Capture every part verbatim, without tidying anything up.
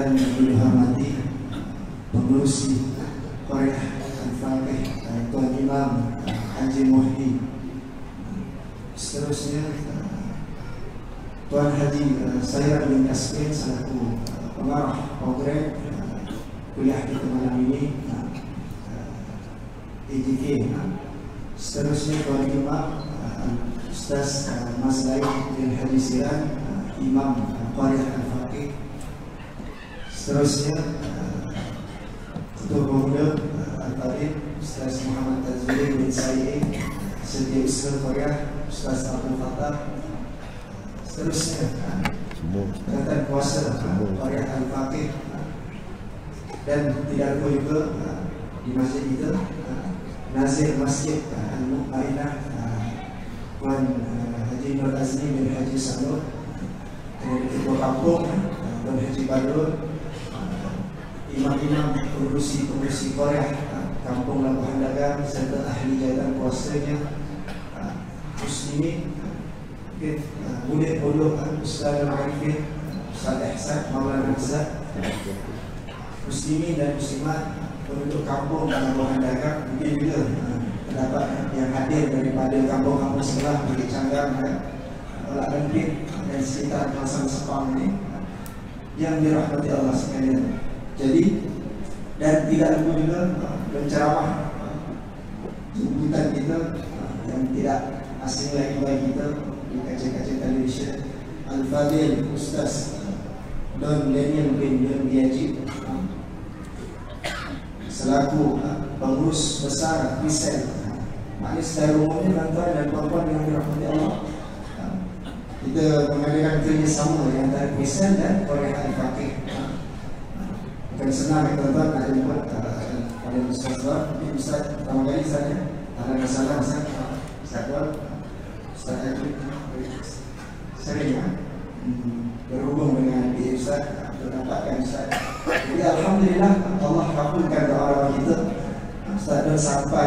dan dihormati pengurusi Qaryah Al-Faqih Tuan Imam Haji Muhdi, seterusnya Tuan Haji Saira bin Kasmin selaku pengarah program kuliah kita malam ini, A J K. Seterusnya Tuan Imam Ustaz Mas Lain bin Haji Siran, Imam Qaryah Al-Faqih. Seterusnya Ketua Pemuda Al-Fadhil Ustaz Muhammad Tazwin bin Sayyid, Setiausaha Qaryah Ustaz Abdul Fattah. Seterusnya Kekuatan Kuasa Qaryah Al-Faqih, dan tidak lupa juga di masjid kita Nazir Masjid Al-Mu'minah Tuan Haji Nur Azmi bin Haji Sanur, Ketua Kampung Tuan Haji Badrul, imam-imam pengurusi-pengurusi Qaryah Kampung Labuhan Dagang serta ahli jawatan kuasanya, muslimin, murid pondok Ustaz Al-Arifin, Ustaz Ihsan Maulana Azhar, muslimin dan muslimat penduduk kampung Labuhan Dagang. Mungkin juga terdapat yang hadir daripada kampung-kampung sebelah Bukit Canggang, Olak Lempit dan sekitar kawasan Sepang ini yang dirahmati Allah sekalian. Jadi, dan tidak lupa juga penceramah jemputan kita yang tidak asing lagi bagi kita di kaca-kaca televisyen, Al-Fadhil Ustaz Don Daniel bin Don Diajib selaku pengurus besar Misal. Maknanya secara umumnya tuan-tuan dan puan-puan yang dirahmati Allah, kita mengadakan kerjasama di antara Misal dan Qaryah Al-Faqih. Bukan senang ya tuan-tuan nak jemput pada Ustaz Tuan. Mungkin Ustaz pertama kali saya ada masalah Ustaz Ustaz Tuan, Ustaz Ajib sering ya berhubung dengan dia Ustaz, terdapatkan Ustaz. Jadi Alhamdulillah Allah kabulkan doa kita. Ustaz Tuan sampai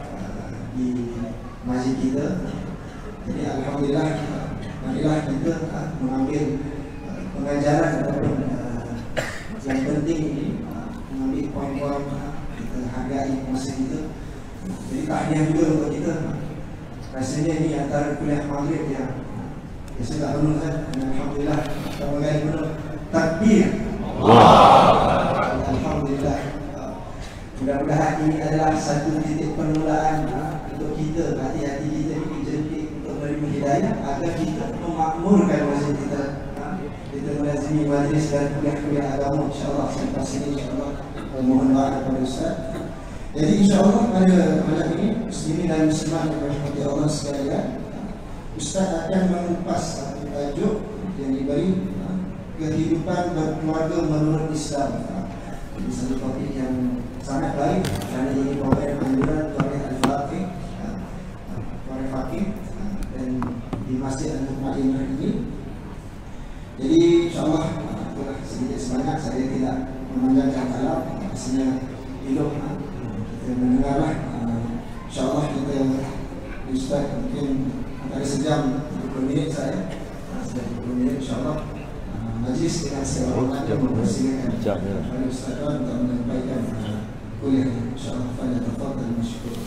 di masjid kita. Jadi Alhamdulillah, marilah kita mengambil pengajaran ataupun yang penting ini, mengambil poin-poin kita hargai masa kita. Jadi tahniah juga untuk kita. Rasanya ini antara kuliah maghrib yang ya sudah penuh kan. Alhamdulillah pertama kali penuh. Takbir Allah. Alhamdulillah. Mudah-mudahan ini adalah satu titik permulaan untuk kita, hati-hati kita ini dijentik untuk menerima hidayah agar kita memakmurkan masjid kita. Kita melazimi majlis dan kuliah-kuliah agama, insyaAllah. Selepas ini insyaAllah mohon doa kepada Ustaz. Jadi insyaAllah pada malam ini muslimin dan muslimat yang dirahmati Allah sekalian, Ustaz akan mengupas satu tajuk yang diberi kehidupan berkeluarga menurut Islam. Ini satu topik yang sangat baik kerana ini program anjuran Qaryah Al-Faqih, Qaryah Al-Faqih dan di Masjid Al-Mu'minah ini. Jadi insyaAllah itulah sedikit sebanyak, saya tidak memanjangkan kalam, pastinya hidup kita mendengarlah. InsyaAllah kita Ustaz mungkin antara sejam tiga puluh minit saya, tiga puluh minit insyaAllah majlis dengan segala hormat yang mempersilakan kepada Ustaz Tuan untuk menyampaikan kuliah insyaAllah. Pada tafadhal masykur.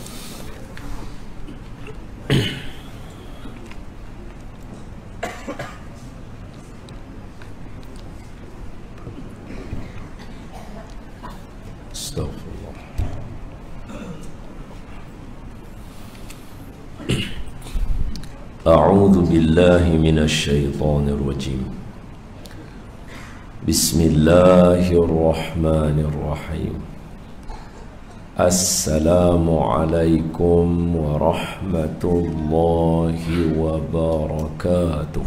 Astaghfirullah. A'udzu billahi minasy syaithanir rajim. Bismillahirrahmanirrahim. Assalamualaikum warahmatullahi wabarakatuh.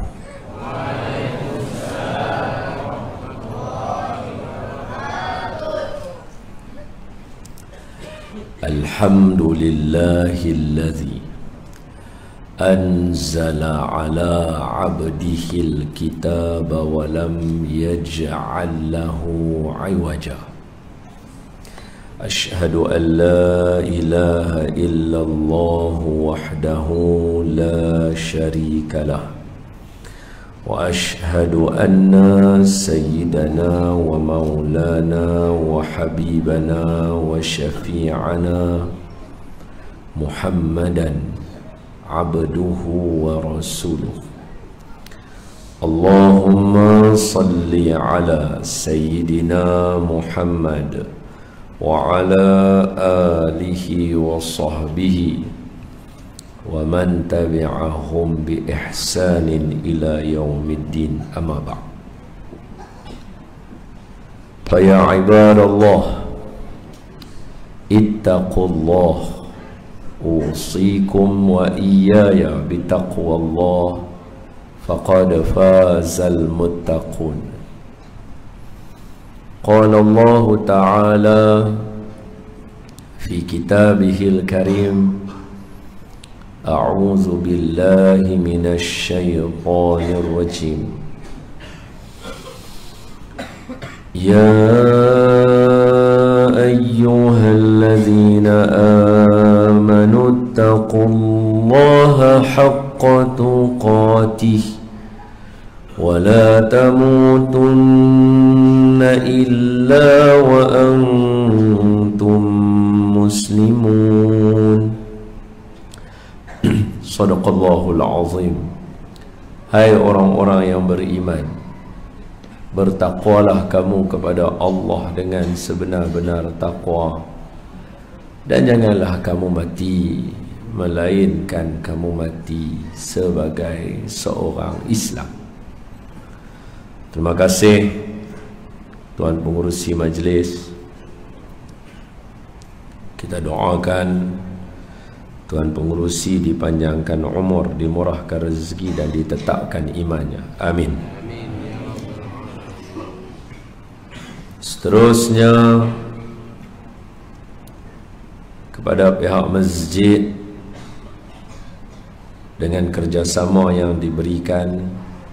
Alhamdulillahilladzi anzala ala abdihil kitaba wa lam yaj'al lahu 'iwaja. Ashhadu an la ilaha illallah wahdahu la syarika lah وأشهد أن سيدنا ومولانا وحبيبنا وشفيعنا محمدا عبده ورسوله. اللهم صل على سيدنا محمد وعلى آله وصحبه ومن تبعهم بإحسان إلى يوم الدين. أما بعد، فيا عباد الله اتقوا الله، أوصيكم وإياي بتقوى الله، فقد فاز المتقون. قال الله تعالى في كتابه الكريم: أعوذ بالله من الشيطان الرجيم. يا أيها الذين آمنوا اتقوا الله حق تقاته ولا تموتن إلا وأنتم مسلمون. Sadaqallahul azim. Hai orang-orang yang beriman, bertakwalah kamu kepada Allah dengan sebenar-benar takwa, dan janganlah kamu mati melainkan kamu mati sebagai seorang Islam. Terima kasih Tuan Pengerusi Majlis. Kita doakan Tuan Pengerusi dipanjangkan umur, dimurahkan rezeki dan ditetapkan imannya. Amin. Seterusnya, kepada pihak masjid, dengan kerjasama yang diberikan,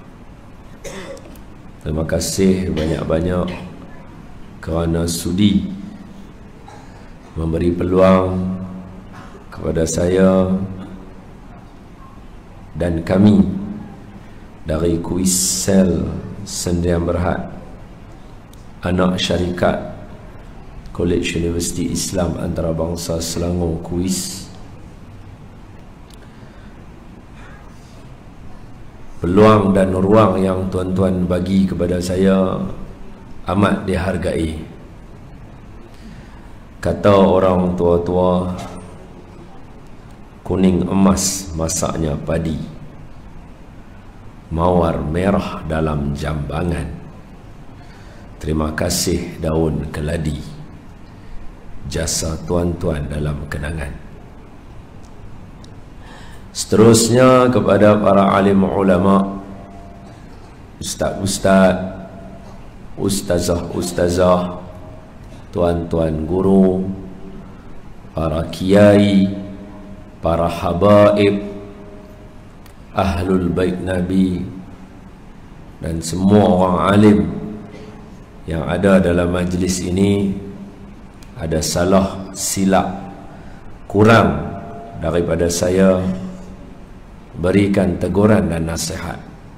terima kasih banyak-banyak kerana sudi memberi peluang kepada saya dan kami dari Kuis Sel Sdn Bhd, anak syarikat College Universiti Islam Antarabangsa Selangor Kuis, peluang dan ruang yang tuan-tuan bagi kepada saya amat dihargai. Kata orang tua-tua, kuning emas masaknya padi, mawar merah dalam jambangan. Terima kasih daun keladi, jasa tuan-tuan dalam kenangan. Seterusnya, kepada para alim ulama, ustaz-ustaz, ustazah-ustazah, tuan-tuan guru, para kiai, para habaib, ahlul bait Nabi, dan semua orang alim yang ada dalam majlis ini, ada salah, silap, kurang daripada saya, berikan teguran dan nasihat.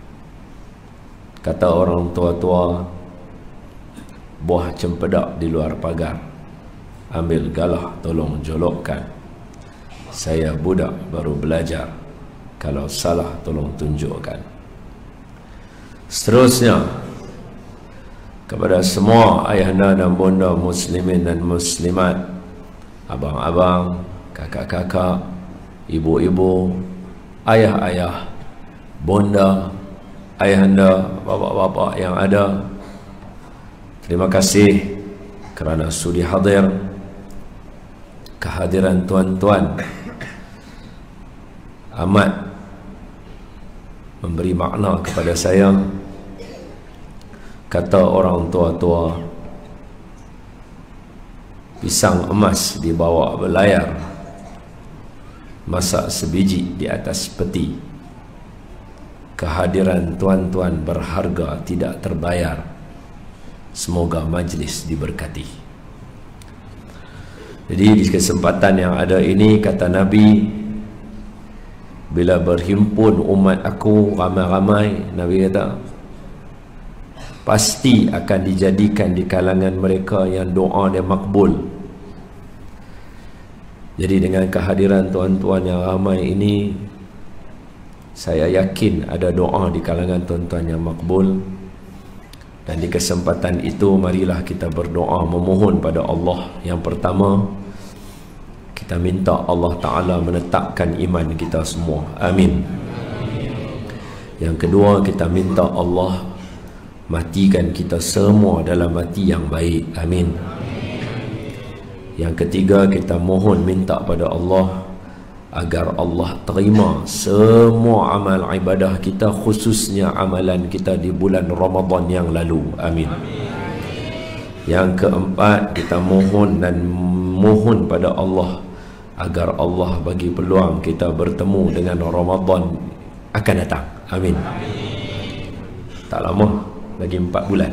Kata orang tua-tua, buah cempedak di luar pagar, ambil galah tolong jolokkan. Saya budak baru belajar, kalau salah tolong tunjukkan. Seterusnya, kepada semua ayahanda dan bonda muslimin dan muslimat, abang-abang, kakak-kakak, ibu-ibu, ayah-ayah, bonda, ayahanda, bapak-bapak yang ada, terima kasih kerana sudi hadir. Kehadiran tuan-tuan amat memberi makna kepada saya. Kata orang tua-tua, pisang emas dibawa berlayar, masak sebiji di atas peti. Kehadiran tuan-tuan berharga tidak terbayar. Semoga majlis diberkati. Jadi di kesempatan yang ada ini, kata Nabi, bila berhimpun umat aku ramai-ramai, Nabi kata pasti akan dijadikan di kalangan mereka yang doa dia makbul. Jadi dengan kehadiran tuan-tuan yang ramai ini, saya yakin ada doa di kalangan tuan-tuan yang makbul. Dan di kesempatan itu, marilah kita berdoa memohon pada Allah. Yang pertama, kita minta Allah Ta'ala menetapkan iman kita semua. Amin. Yang kedua, kita minta Allah matikan kita semua dalam mati yang baik. Amin. Yang ketiga, kita mohon minta pada Allah agar Allah terima semua amal ibadah kita, khususnya amalan kita di bulan Ramadan yang lalu. Amin. Yang keempat, kita mohon dan mohon pada Allah agar Allah bagi peluang kita bertemu dengan Ramadan akan datang. Amin. Tak lama, lagi empat bulan.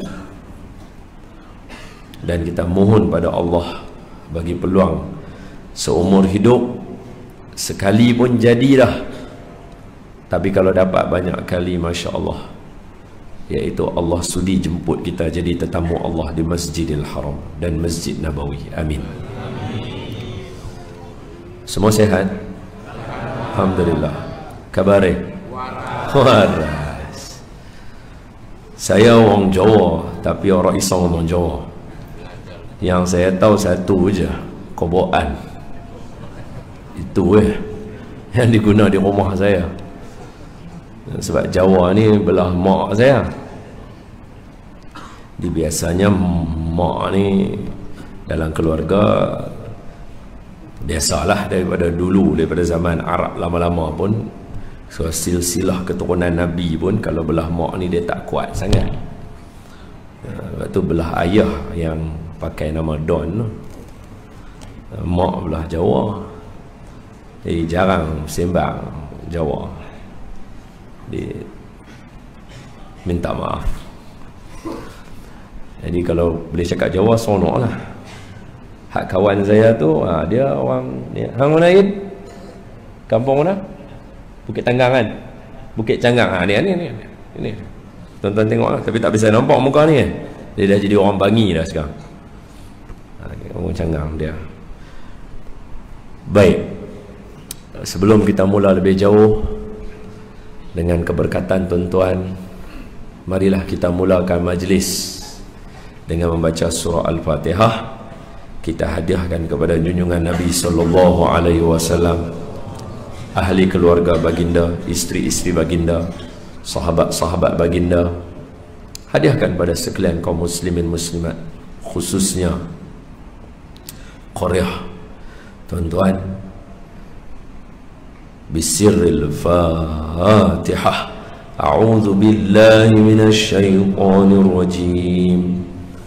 Dan kita mohon pada Allah bagi peluang seumur hidup sekali pun jadilah. Tapi kalau dapat banyak kali, Masya Allah, iaitu Allah sudi jemput kita jadi tetamu Allah di Masjidil Haram dan Masjid Nabawi. Amin. Semua sihat? Alhamdulillah. Kabarnya? Waras. Saya orang Jawa, tapi orang Islam orang Jawa. Yang saya tahu satu je, kobokan. Itu eh yang diguna di rumah saya. Sebab Jawa ni belah mak saya. Di biasanya mak ni dalam keluarga, biasalah daripada dulu, daripada zaman Arab lama-lama pun, so silsilah keturunan Nabi pun, kalau belah mak ni dia tak kuat sangat. Lepas tu belah ayah yang pakai nama Don, mak belah Jawa. Jadi jarang sembang Jawa. Dia minta maaf. Jadi kalau boleh cakap Jawa, sonok lah. Hak kawan saya tu, ha, dia orang ni, hang mana Aid? Kampung mana? Bukit Tanggang kan? Bukit Canggang. Ha, ni ni ni. Ini. Tuan-tuan tengok lah, tapi tak bisa nampak muka ni. Dia dah jadi orang Bangi dah sekarang. Ha, orang Canggang dia. Baik. Sebelum kita mula lebih jauh dengan keberkatan tuan-tuan, marilah kita mulakan majlis dengan membaca surah Al-Fatihah. Kita hadiahkan kepada junjungan Nabi sallallahu alaihi wasallam, ahli keluarga baginda, isteri-isteri baginda, sahabat-sahabat baginda. Hadiahkan pada sekalian kaum muslimin muslimat, khususnya Korea. Tuan-tuan, bisirril Fatihah. A'udzu billahi minasy syaithanir rajim.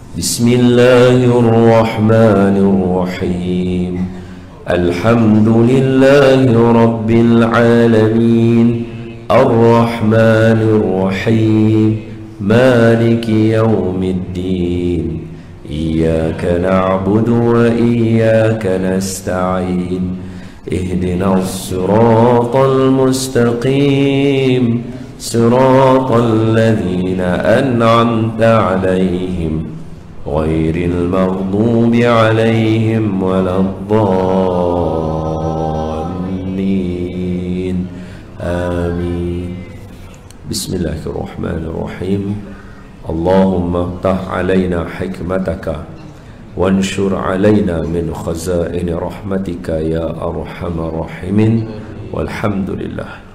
Bismillahirrahmanirrahim. Alhamdulillahi rabbil alamin. Ar-Rahmanir Rahim. Maliki yaumiddin. Iyyaka na'budu wa iyyaka nasta'in. Ihdinas siratal mustaqim. Siratal ladzina an'amta 'alaihim ghairil maghdubi 'alaihim waladdallin. Amin. Bismillahirrahmanirrahim. Allahumma ftah 'alaina hikmataka wanshur 'alaina min khazaini rahmatika ya arhamar rahimin. Walhamdulillah.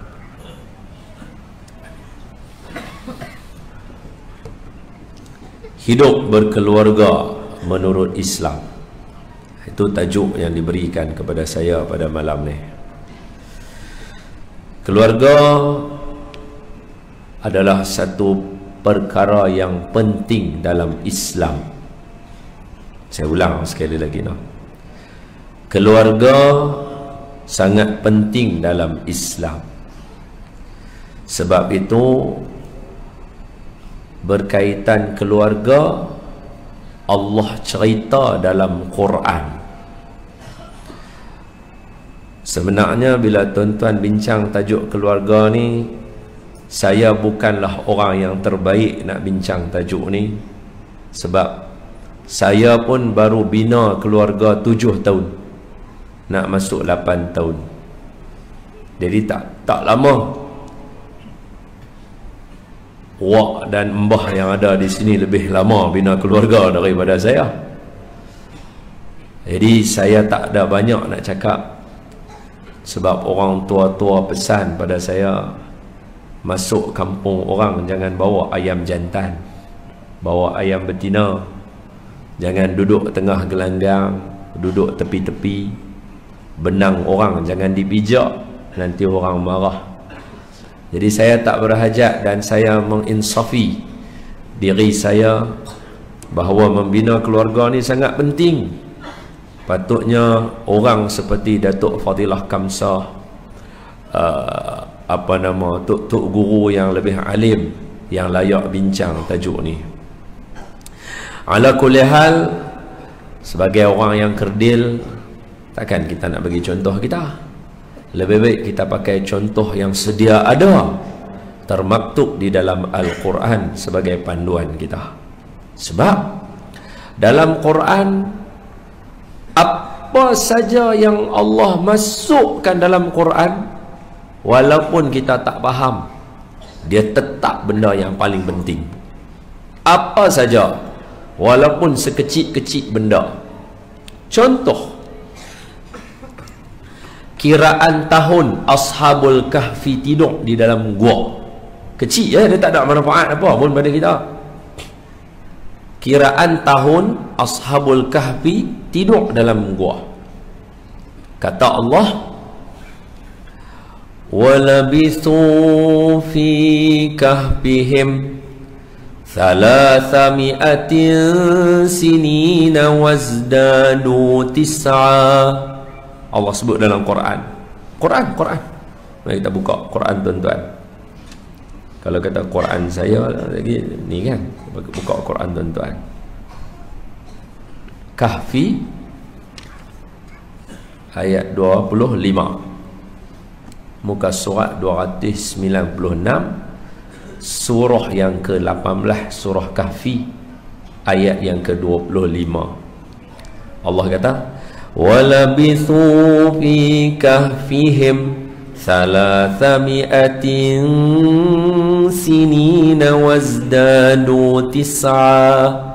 Hidup berkeluarga menurut Islam, itu tajuk yang diberikan kepada saya pada malam ni. Keluarga adalah satu perkara yang penting dalam Islam. Saya ulang sekali lagi no. Keluarga sangat penting dalam Islam. Sebab itu berkaitan keluarga, Allah cerita dalam Quran Sebenarnya bila tuan-tuan bincang tajuk keluarga ni, saya bukanlah orang yang terbaik nak bincang tajuk ni, sebab saya pun baru bina keluarga tujuh tahun, nak masuk lapan tahun. Jadi tak tak lama. Wak dan mbah yang ada di sini lebih lama bina keluarga daripada saya. Jadi saya tak ada banyak nak cakap, sebab orang tua-tua pesan pada saya, masuk kampung orang jangan bawa ayam jantan, bawa ayam betina. Jangan duduk tengah gelanggang, duduk tepi-tepi. Benang orang jangan dipijak, nanti orang marah. Jadi saya tak berhajat, dan saya menginsafi diri saya bahawa membina keluarga ni sangat penting. Patutnya orang seperti Datuk Fadilah Kamsah, uh, apa nama, tok-tok guru yang lebih alim, yang layak bincang tajuk ni. Ala kulli hal, sebagai orang yang kerdil, takkan kita nak bagi contoh kita. Lebih baik kita pakai contoh yang sedia ada, termaktub di dalam Al-Quran sebagai panduan kita. Sebab dalam Quran, apa saja yang Allah masukkan dalam Quran, walaupun kita tak faham, dia tetap benda yang paling penting. Apa saja, walaupun sekecil-kecil benda. Contoh, kiraan tahun Ashabul Kahfi tidur di dalam gua. Kecil ya, dia tak ada manfaat apa pun pada kita. Kiraan tahun Ashabul Kahfi tidur dalam gua. Kata Allah, وَلَبِثُوا فِي كَهْفِهِمْ ثَلَاثَمِائَةٍ سِنِينَ وَازْدَادُوا تِسْعًا. Allah sebut dalam Quran. Quran, Quran. Mari kita buka Quran tuan-tuan. Kalau kata Quran saya lagi ni kan, buka Quran tuan-tuan. Kahfi ayat dua puluh lima, muka surat dua ratus sembilan puluh enam, surah yang ke lapan belas, surah Kahfi, ayat yang ke dua puluh lima. Allah kata, وَلَبِثُوا فِي كَهْفِهِمْ ثَلَاثَمِائَةٍ سِنِينَ وَازْدَادُوا تِسْعًا.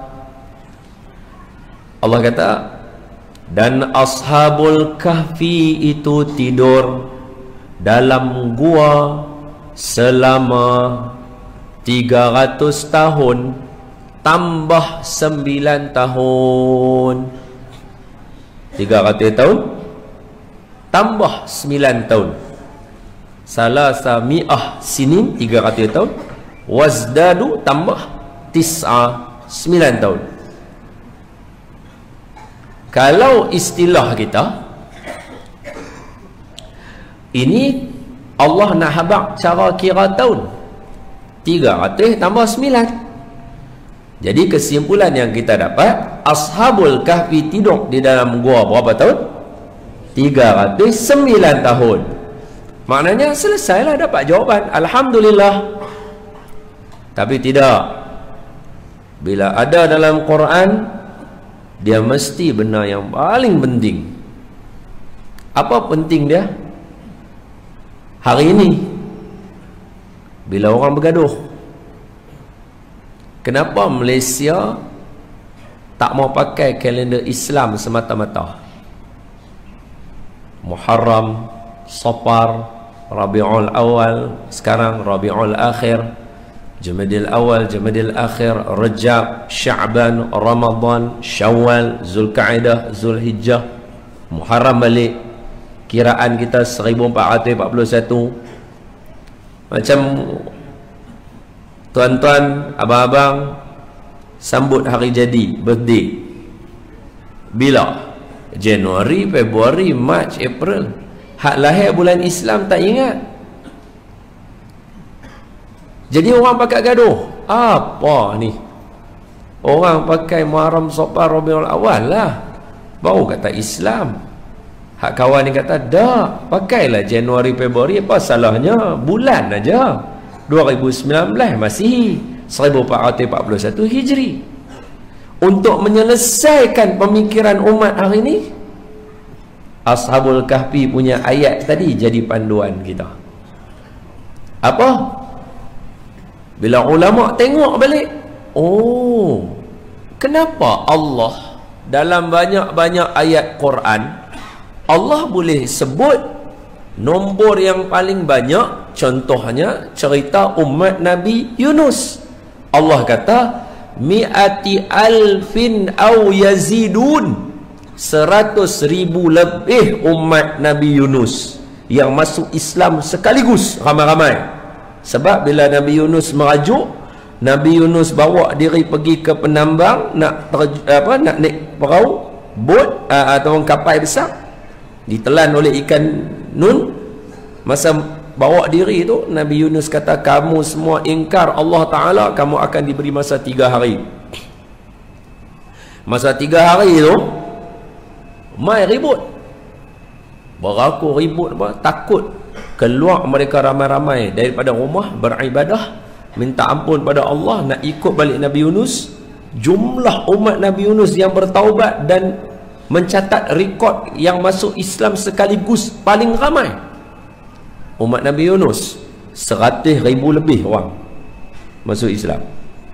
Allah kata, dan Ashabul Kahfi itu tidur dalam gua selama tiga ratus tahun tambah sembilan tahun. Tiga ratus tahun tambah sembilan tahun. Salasa mi'ah sinin, tiga ratus tahun. Wazdadu tambah tis'a, sembilan tahun. Kalau istilah kita, ini Allah nak habaq cara kira tahun. Tiga ratus tambah sembilan. Jadi kesimpulan yang kita dapat, Ashabul Kahfi tidur di dalam gua berapa tahun? tiga ratus sembilan tahun. Maknanya selesailah, dapat jawapan, Alhamdulillah. Tapi tidak. Bila ada dalam Quran, dia mesti benar yang paling penting. Apa penting dia? Hari ini, bila orang bergaduh, kenapa Malaysia tak mau pakai kalender Islam semata-mata? Muharram, Safar, Rabiul Awal, sekarang Rabiul Akhir, Jamadil Awal, Jamadil Akhir, Rajab, Sya'ban, Ramadan, Syawal, Zulkaidah, Zulhijjah, Muharram balik. Kiraan kita seribu empat ratus empat puluh satu. Macam tuan-tuan, abang-abang sambut hari jadi, birthday, bila? Januari, Februari, Mac, April. Hak lahir bulan Islam tak ingat. Jadi orang pakai gaduh. Apa ni? Orang pakai Muharram, Safar, Rabiul Awal lah, baru kata Islam. Hak kawan ni kata, dah, pakailah Januari, Februari, apa salahnya? Bulan aja. dua ribu sembilan belas Masihi, seribu empat ratus empat puluh satu Hijri. Untuk menyelesaikan pemikiran umat hari ini, Ashabul Kahfi punya ayat tadi jadi panduan kita. Apa? Bila ulama tengok balik, oh, kenapa Allah dalam banyak-banyak ayat Quran Allah boleh sebut nombor yang paling banyak? Contohnya cerita umat Nabi Yunus. Allah kata mi'ati alfin aw yazidun, seratus ribu lebih umat Nabi Yunus yang masuk Islam sekaligus, ramai-ramai. Sebab bila Nabi Yunus merajuk, Nabi Yunus bawa diri pergi ke penambang, nak terj- apa nak naik perahu, bot uh, atau kapal besar, ditelan oleh ikan nun. Masa bawa diri tu, Nabi Yunus kata, kamu semua ingkar Allah Ta'ala, kamu akan diberi masa tiga hari. Masa tiga hari tu mai ribut, beraku ribut apa? Takut keluar mereka ramai-ramai daripada rumah beribadah, minta ampun pada Allah, nak ikut balik Nabi Yunus. Jumlah umat Nabi Yunus yang bertaubat dan mencatat rekod yang masuk Islam sekaligus paling ramai, umat Nabi Yunus, seratus ribu lebih orang masuk Islam.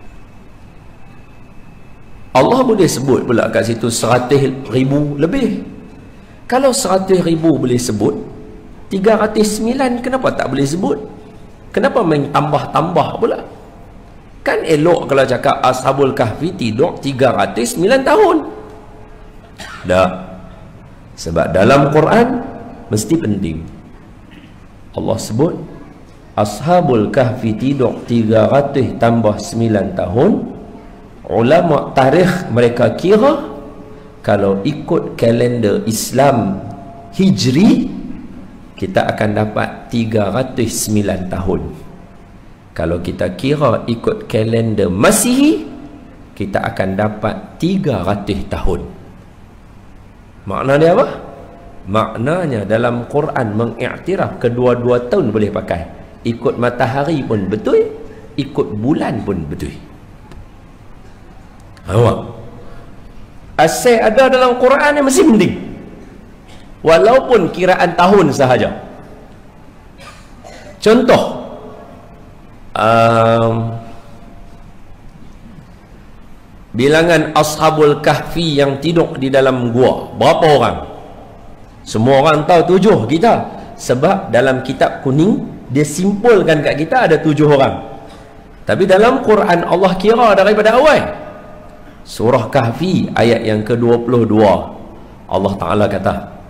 Allah boleh sebut pula kat situ seratus ribu lebih. Kalau seratus ribu boleh sebut, tiga ratus sembilan kenapa tak boleh sebut? Kenapa main tambah-tambah pula? Kan elok kalau cakap Ashabul Kahfi tidur tiga ratus sembilan tahun. Tak. Sebab dalam Quran mesti penting. Allah sebut Ashabul Kahfi tidur tiga ratus tambah sembilan tahun. Ulama tarikh mereka kira kalau ikut kalender Islam Hijri, kita akan dapat tiga ratus sembilan tahun. Kalau kita kira ikut kalender Masihi, kita akan dapat tiga ratus tahun. Makna dia apa? Maknanya dalam Quran mengiktiraf kedua-dua tahun boleh pakai. Ikut matahari pun betul, ikut bulan pun betul. Awak asal ada dalam Quran yang mesti penting, walaupun kiraan tahun sahaja. Contoh, um, bilangan Ashabul Kahfi yang tidur di dalam gua berapa orang? Semua orang tahu tujuh kita, sebab dalam kitab kuning dia simpulkan kat kita ada tujuh orang. Tapi dalam Quran Allah kira daripada awal. Surah Kahfi ayat yang ke dua puluh dua, Allah Ta'ala kata,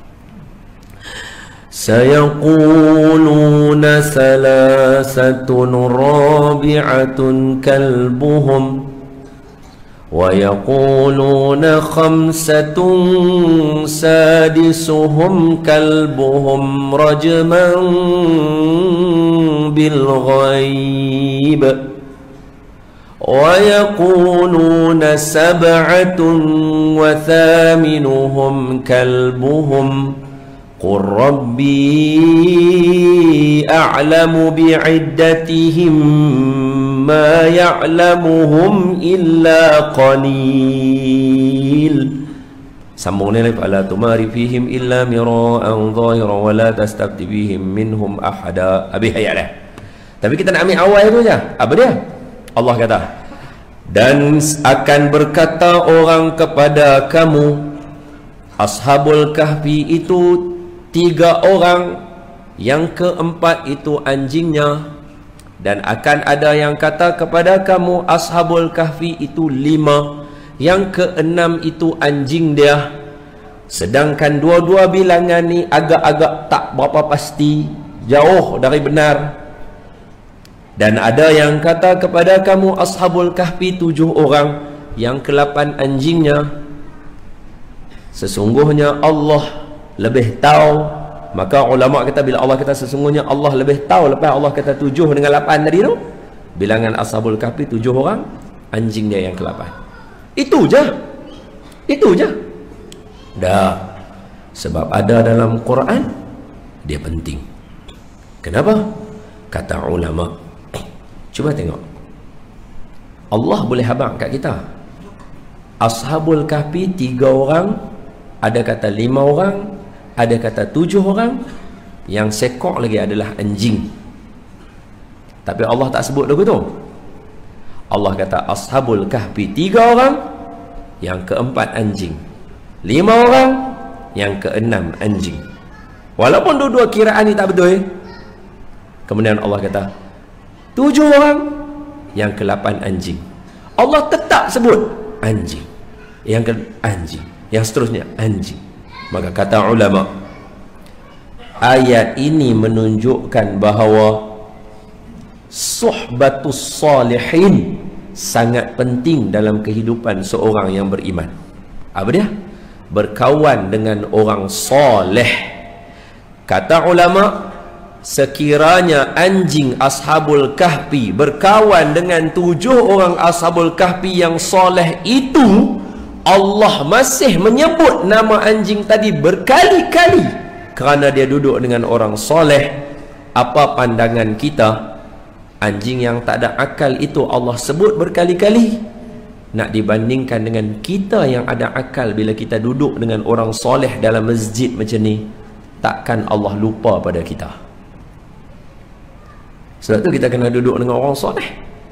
sayaquluna salasatun rabi'atun kalbuhum wa yaquluna khamsatun sadisuhum kalbuhum rajman bil ghaib wa yaquluna sab'atun wa thaminuhum kalbuhum qur rabbi a'lamu bi'iddatihim ma ya'lamuhum illa qalil. Sambung ni lagi, fala tumari fihim illa mira'an zahira wa la tastabti bihim minhum ahada. Habis ayat dah. Tapi kita nak ambil awal tu je. Apa dia? Allah kata, dan akan berkata orang kepada kamu, Ashabul Kahfi itu tiga orang, yang keempat itu anjingnya. Dan akan ada yang kata kepada kamu Ashabul Kahfi itu lima, yang keenam itu anjing dia. Sedangkan dua-dua bilangan ni agak-agak tak berapa pasti, jauh dari benar. Dan ada yang kata kepada kamu Ashabul Kahfi tujuh orang, yang kelapan anjingnya. Sesungguhnya Allah lebih tahu. Maka ulama kata, bila Allah kata sesungguhnya Allah lebih tahu, lepas Allah kata tujuh dengan lapan tadi tu, bilangan Ashabul Kahfi tujuh orang, anjing dia yang kelapan. Itu je. Itu je. Dah. Sebab ada dalam Quran, dia penting. Kenapa? Kata ulama, cuba tengok, Allah boleh habaq kat kita. Ashabul Kahfi tiga orang, ada kata lima orang, ada kata tujuh orang, yang sekok lagi adalah anjing. Tapi Allah tak sebut lagu tu. Allah kata Ashabul Kahfi tiga orang, yang keempat anjing. Lima orang, yang keenam anjing. Walaupun dua-dua kiraan ni tak betul, kemudian Allah kata tujuh orang, yang kelapan anjing. Allah tetap sebut anjing, yang ke anjing, yang seterusnya anjing. Maka kata ulama, ayat ini menunjukkan bahawa suhbatus salihin sangat penting dalam kehidupan seorang yang beriman. Apa dia? Berkawan dengan orang soleh. Kata ulama, sekiranya anjing Ashabul Kahfi berkawan dengan tujuh orang Ashabul Kahfi yang soleh itu, Allah masih menyebut nama anjing tadi berkali-kali kerana dia duduk dengan orang soleh. Apa pandangan kita? Anjing yang tak ada akal itu Allah sebut berkali-kali, nak dibandingkan dengan kita yang ada akal. Bila kita duduk dengan orang soleh dalam masjid macam ni, takkan Allah lupa pada kita. Sebab tu kita kena duduk dengan orang soleh.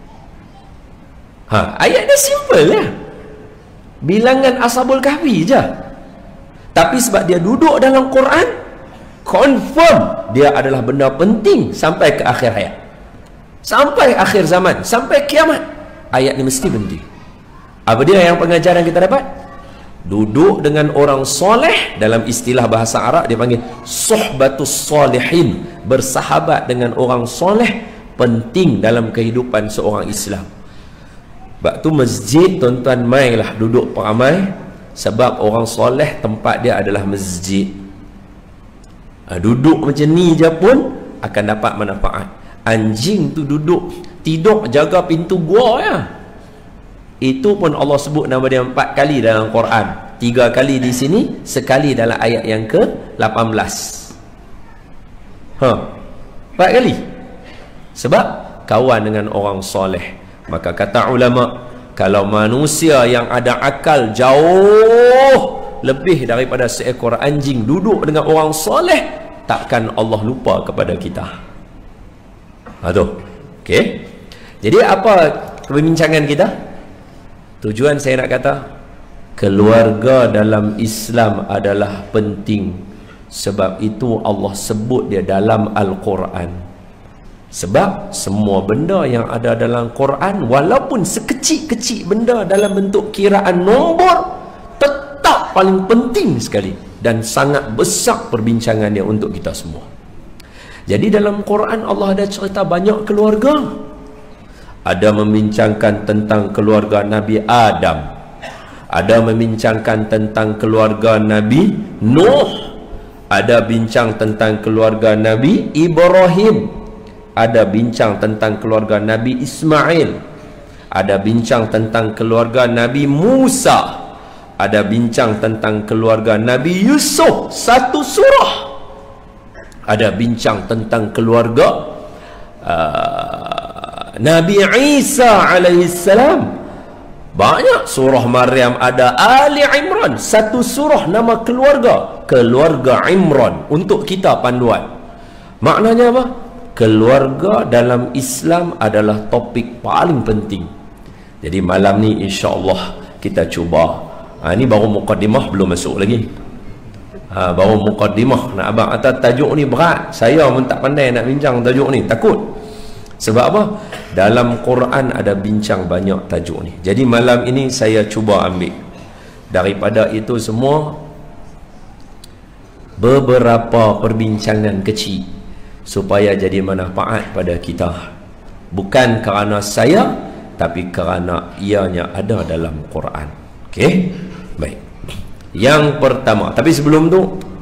Ha, ayat dia simple ya. Bilangan Ashabul Kahfi je. Tapi sebab dia duduk dalam Quran, confirm dia adalah benda penting sampai ke akhir hayat. Sampai akhir zaman, sampai kiamat, ayat ni mesti penting. Apa dia yang pengajaran kita dapat? Duduk dengan orang soleh, dalam istilah bahasa Arab dia panggil suhbatus salihin, bersahabat dengan orang soleh, penting dalam kehidupan seorang Islam. Sebab tu masjid, tuan-tuan, mailah duduk peramai, sebab orang soleh tempat dia adalah masjid. Ha, duduk macam ni je pun akan dapat manfaat. Anjing tu duduk tidur jaga pintu gua ya, itu pun Allah sebut nama dia empat kali dalam Quran. Tiga kali di sini, sekali dalam ayat yang ke lapan belas. Ha, empat kali. Sebab kawan dengan orang soleh. Maka kata ulama, kalau manusia yang ada akal jauh lebih daripada seekor anjing duduk dengan orang soleh, takkan Allah lupa kepada kita. Aduh, okey. Jadi apa perbincangan kita? Tujuan saya nak kata, keluarga dalam Islam adalah penting. Sebab itu Allah sebut dia dalam Al-Quran. Sebab semua benda yang ada dalam Quran, walaupun sekecil-kecil benda dalam bentuk kiraan nombor, tetap paling penting sekali dan sangat besar perbincangan dia untuk kita semua. Jadi dalam Quran Allah ada cerita banyak keluarga. Ada membincangkan tentang keluarga Nabi Adam, ada membincangkan tentang keluarga Nabi Nuh, ada bincang tentang keluarga Nabi Ibrahim, ada bincang tentang keluarga Nabi Ismail, ada bincang tentang keluarga Nabi Musa, ada bincang tentang keluarga Nabi Yusuf, satu surah. Ada bincang tentang keluarga uh, Nabi Isa alaihissalam. Banyak surah Maryam, ada Ali Imran, satu surah nama keluarga, keluarga Imran, untuk kita panduan. Maknanya apa? Keluarga dalam Islam adalah topik paling penting. Jadi malam ni insya-Allah kita cuba. Ha, ini baru mukaddimah, belum masuk lagi. Ha, baru mukaddimah. Nak abang kata tajuk ni berat, saya pun tak pandai nak bincang tajuk ni, takut. Sebab apa? Dalam Quran ada bincang banyak tajuk ni. Jadi malam ini saya cuba ambil daripada itu semua beberapa perbincangan kecil supaya jadi manfaat pada kita. Bukan kerana saya, tapi kerana ianya ada dalam Quran. Okey? Baik. Yang pertama, tapi sebelum tu,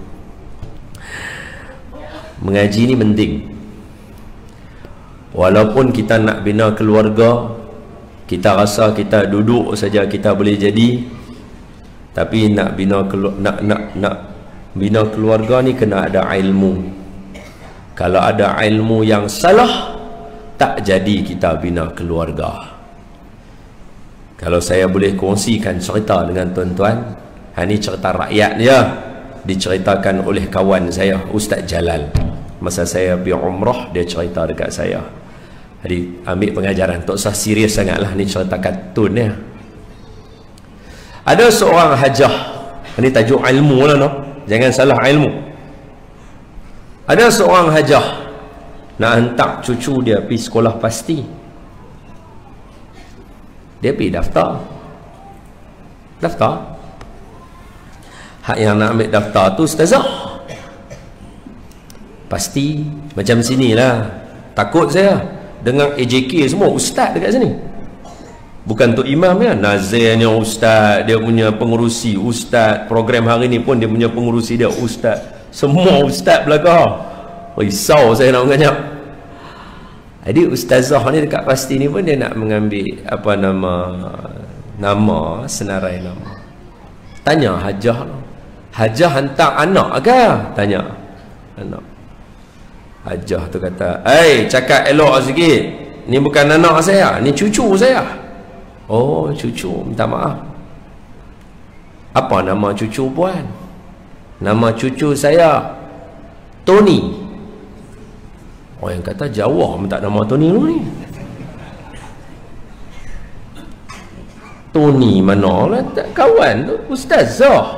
mengaji ni penting. Walaupun kita nak bina keluarga, kita rasa kita duduk saja kita boleh jadi, tapi nak bina nak nak nak Bina keluarga ni kena ada ilmu. Kalau ada ilmu yang salah, tak jadi kita bina keluarga. Kalau saya boleh kongsikan cerita dengan tuan-tuan, ini cerita rakyat dia, diceritakan oleh kawan saya, Ustaz Jalal. Masa saya pergi umrah, dia cerita dekat saya. Jadi ambil pengajaran, tak usah serius sangatlah, ni cerita kartun ya. Ada seorang hajah, ini tajuk ilmu lah, no? Jangan salah ilmu. Ada seorang hajah nak hantar cucu dia pergi sekolah pasti. Dia pergi daftar. Daftar. Hak yang nak ambil daftar tu ustazah. Pasti macam sinilah. Takut saya dengan A J K semua ustaz dekat sini. Bukan tu imam ya, nazirnya ustaz, dia punya pengurusi ustaz, program hari ni pun dia punya pengurusi dia ustaz. Semua ustaz belakang. Risau saya nak menganyak. Jadi ustazah ni dekat pasti ni pun dia nak mengambil apa nama, nama senarai nama. Tanya hajah, hajah hantar anak ke? Tanya anak. Hajah tu kata, "Eh, cakap elok sikit. Ni bukan anak saya, ni cucu saya." "Oh, cucu, minta maaf. Apa nama cucu puan?" "Nama cucu saya Tony." Orang yang kata Jawa minta nama Tony dulu ni. Tony mana lah, kawan tu ustazah.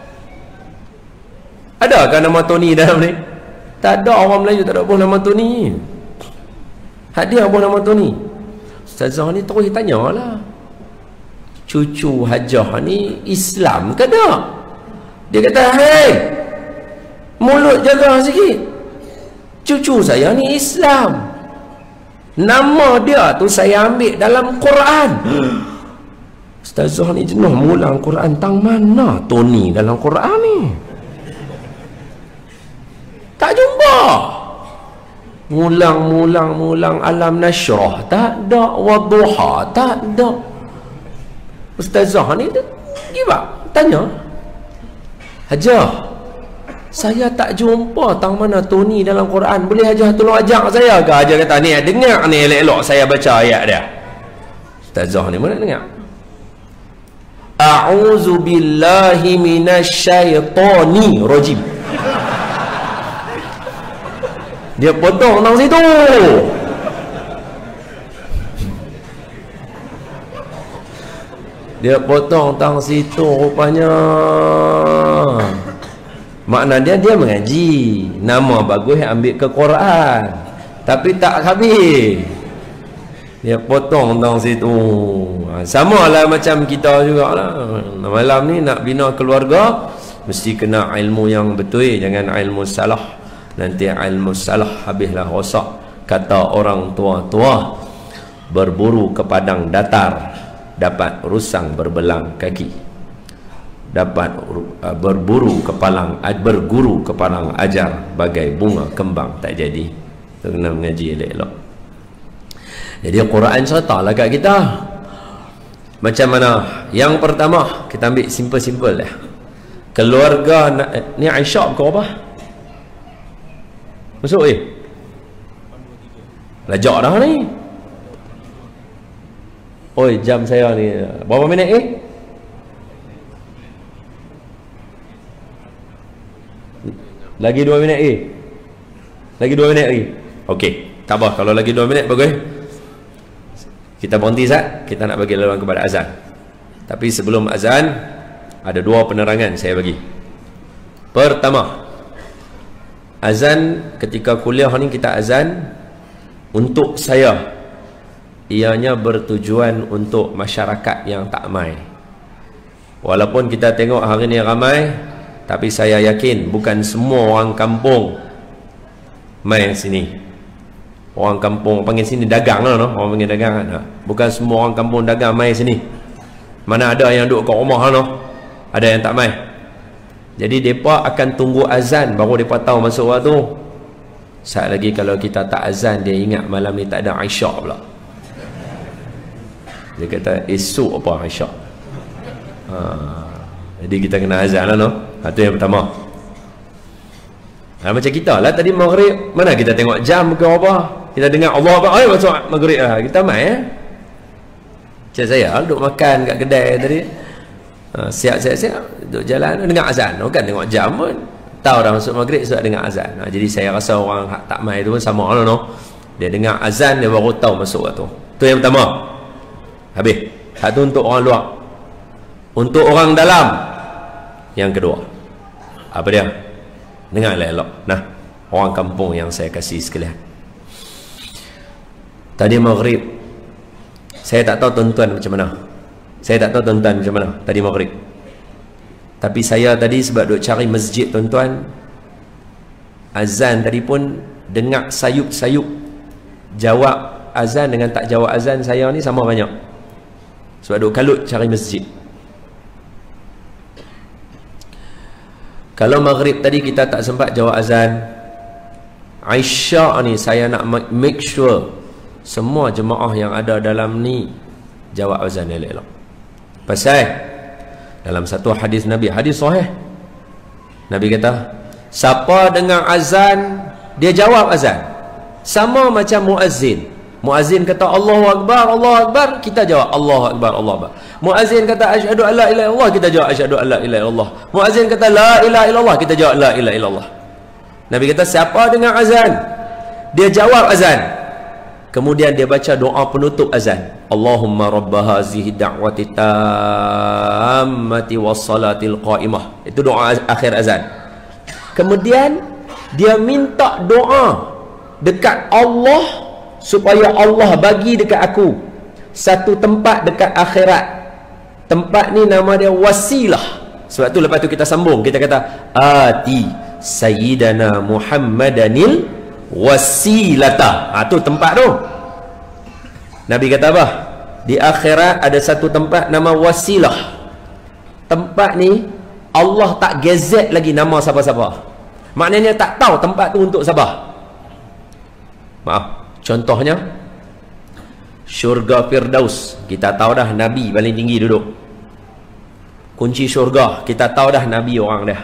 Adakah nama Tony dalam ni? Tak ada, orang Melayu tak ada buah nama Tony. Hak dia buah nama Tony. Ustazah ni terus tanya lah, cucu hajah ni Islam ke tak? Dia kata, "Hei, mulut jaga sikit. Cucu saya ni Islam. Nama dia tu saya ambil dalam Quran." Ustazah ni jenuh mengulang Quran. Tang mana Tony dalam Quran ni? Tak jumpa. Mulang, mulang, mulang. Alam Nashrah tak ada, Wadduha tak ada. Ustazah ni give up. Tanya, "Hajah, saya tak jumpa tang mana Tony dalam Quran. Boleh Hajah tolong ajak saya ke?" Hajah kata, "Ni dengar ni elok-elok saya baca ayat dia." Ustazah ni mana dengar? "A'udzu billahi minasyaitonir rajim." Dia potong tang situ. Dia potong tang situ rupanya. Makna dia, dia mengaji. Nama bagus ambil ke Quran, tapi tak habis. Dia potong tang situ. Sama lah macam kita juga lah. Malam ni nak bina keluarga, mesti kena ilmu yang betul. Jangan ilmu salah. Nanti ilmu salah habislah rosak. Kata orang tua-tua, berburu ke padang datar, dapat rusang berbelang kaki. Dapat uh, berburu ke palang, berguru ke palang ajar, bagai bunga kembang tak jadi. Kita kena mengaji elok-elok. Jadi Quran cerita lah kat kita. Macam mana? Yang pertama, kita ambil simple-simple lah. Keluarga nak, ni Aisyah ke apa? Masuk eh? Lajak dah ni. Oi, jam saya ni berapa minit eh? Lagi dua minit eh? Lagi dua minit lagi. Okey, tak apa, kalau lagi dua minit bagus. Kita berhenti sat, kita nak bagi laluan kepada azan. Tapi sebelum azan, ada dua penerangan saya bagi. Pertama, azan ketika kuliah ni kita azan untuk saya, ianya bertujuan untuk masyarakat yang tak mai. Walaupun kita tengok hari ni ramai, tapi saya yakin bukan semua orang kampung mai sini. Orang kampung panggil sini dagang lah, no? Orang panggil dagang kan? Bukan semua orang kampung dagang mai sini. Mana ada yang duduk kat rumah lah, no? Ada yang tak mai. Jadi mereka akan tunggu azan baru mereka tahu masuk waktu. Saat lagi kalau kita tak azan, dia ingat malam ni tak ada Aisyah pula. Dia kata esok apa Aisyah. ha, Jadi kita kena azan lah, no? Itu yang pertama. Ha, macam kita lah tadi maghrib, mana kita tengok jam ke apa, kita dengar Allah apa, ay masuk maghrib lah, kita mai eh. Macam saya duduk makan kat kedai tadi, ha, siap-siap duduk jalan dengar azan, bukan tengok jam pun, tahu dah masuk maghrib sudah dengar azan. Ha, jadi saya rasa orang tak mai tu pun sama lah, no? Dia dengar azan dia baru tahu masuk waktu. Tu yang pertama. Habis. Satu untuk orang luar. Untuk orang dalam, yang kedua, apa dia? Dengar elok. Nah, orang kampung yang saya kasih sekalian, tadi maghrib, saya tak tahu tuan-tuan macam mana, saya tak tahu tuan-tuan macam mana tadi maghrib, tapi saya tadi sebab duk cari masjid tuan-tuan, azan tadi pun dengar sayup-sayup, jawab azan dengan tak jawab azan saya ni sama banyak, sebab duk kalut cari masjid. Kalau maghrib tadi kita tak sempat jawab azan, Isyak ni saya nak make sure semua jemaah yang ada dalam ni jawab azan elok-elok. Pasal dalam satu hadis Nabi, hadis sahih, Nabi kata, siapa dengar azan dia jawab azan, sama macam muazzin. Muazzin kata Allahu Akbar, Allahu Akbar, kita jawab Allahu Akbar, Allahu Akbar. Muazzin kata asyhadu an la ilaha illallah, kita jawab asyhadu an la ilaha illallah. Muazzin kata la ilaha illallah, kita jawab la ilaha illallah. Nabi kata siapa dengar azan dia jawab azan, kemudian dia baca doa penutup azan, Allahumma rabba hazihi da'wati tammati wassalatil qa'imah. Itu doa akhir azan. Kemudian dia minta doa dekat Allah supaya Allah bagi dekat aku satu tempat dekat akhirat. Tempat ni nama dia wasilah. Sebab tu lepas tu kita sambung, kita kata ati sayyidana Muhammadanil wasilata. Ha, tu tempat tu. Nabi kata apa? Di akhirat ada satu tempat nama wasilah. Tempat ni Allah tak gazet lagi nama siapa-siapa. Maknanya tak tahu tempat tu untuk siapa. Maaf, contohnya syurga Firdaus, kita tahu dah Nabi paling tinggi duduk. Kunci syurga, kita tahu dah Nabi orang dia.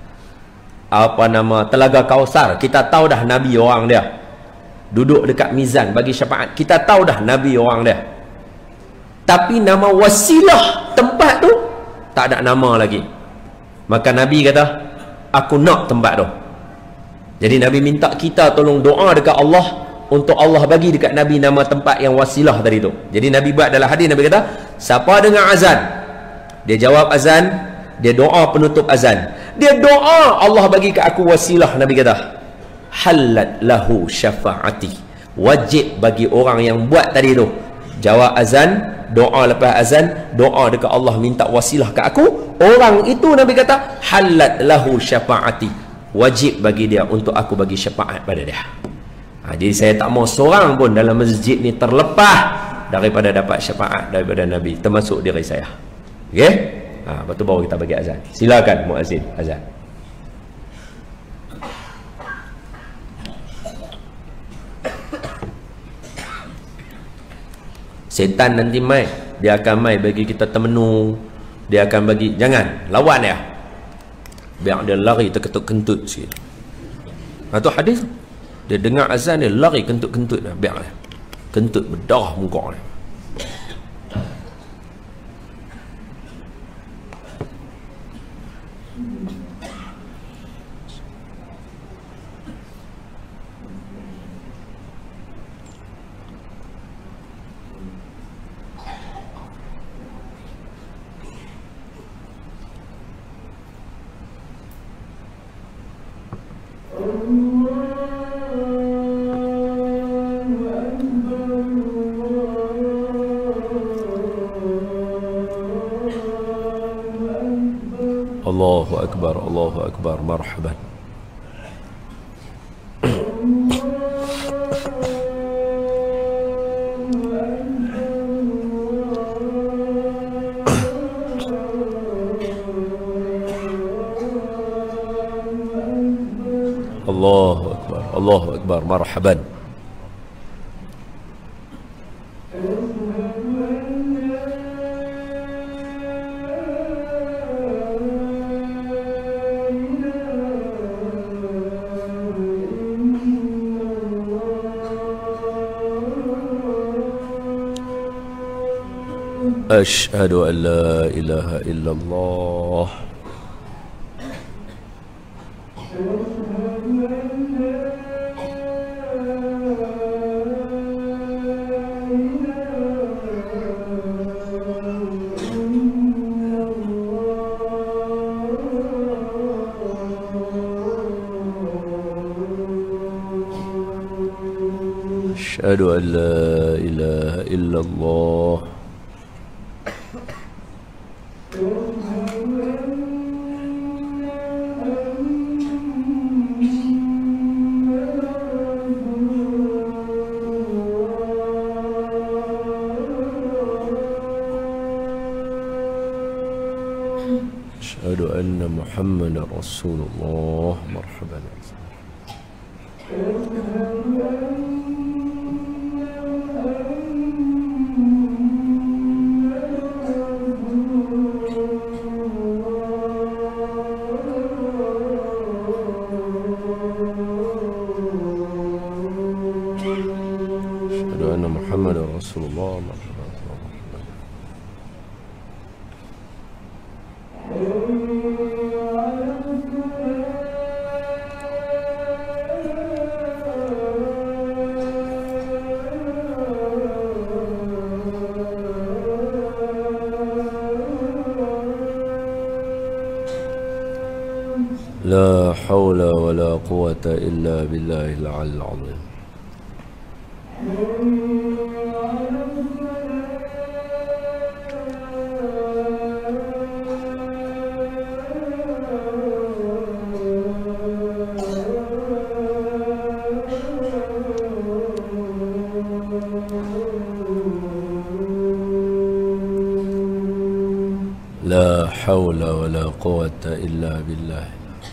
Apa nama Telaga Kausar, kita tahu dah Nabi orang dia. Duduk dekat mizan bagi syafaat, kita tahu dah Nabi orang dia. Tapi nama wasilah tempat tu tak ada nama lagi. Maka Nabi kata, aku nak tempat tu. Jadi Nabi minta kita tolong doa dekat Allah untuk Allah bagi dekat Nabi nama tempat yang wasilah tadi tu. Jadi Nabi buat dalam hadis, Nabi kata siapa dengar azan dia jawab azan, dia doa penutup azan, dia doa Allah bagi ke aku wasilah. Nabi kata halat lahu syafaati, wajib bagi orang yang buat tadi tu jawab azan, doa lepas azan, doa dekat Allah minta wasilah ke aku, orang itu Nabi kata halat lahu syafaati, wajib bagi dia untuk aku bagi syafaat pada dia. Ha, jadi saya tak mau seorang pun dalam masjid ni terlepas daripada dapat syafaat daripada Nabi, termasuk diri saya. Okey? Ha, lepas tu baru kita bagi azan. Silakan muazzin azan. Setan nanti mai, dia akan mai bagi kita termenung, dia akan bagi, jangan lawan dia, biar dia lari terkentut-kentut sikit. Ha, tu hadis. Dia dengar azan dia lari kentut-kentut dah, biar dia kentut berdarah muka dia. Allahu Akbar, Allahu Akbar, marhaban. Allahu Akbar, Allahu Akbar, marhaban. أشهد أن لا إله إلا الله أشهد أن لا إله إلا الله أشهد أن محمدا رسول الله. مرحبا. أشهد أن محمدا رسول الله. مرحبا. لا حول ولا قوة إلا بالله العلي العظيم. لا حول ولا قوة إلا بالله.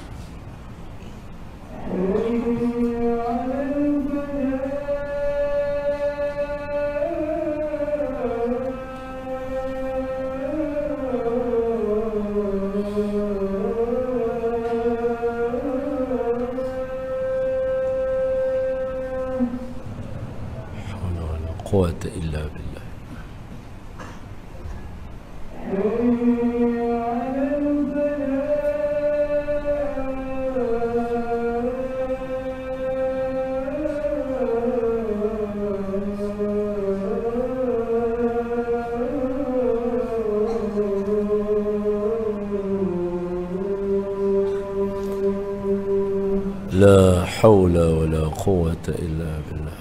قوة إلا بالله. لا حول ولا قوة إلا بالله.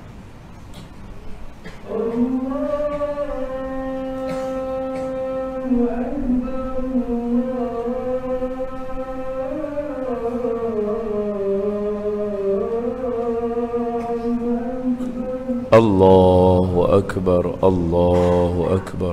الله أكبر. الله أكبر.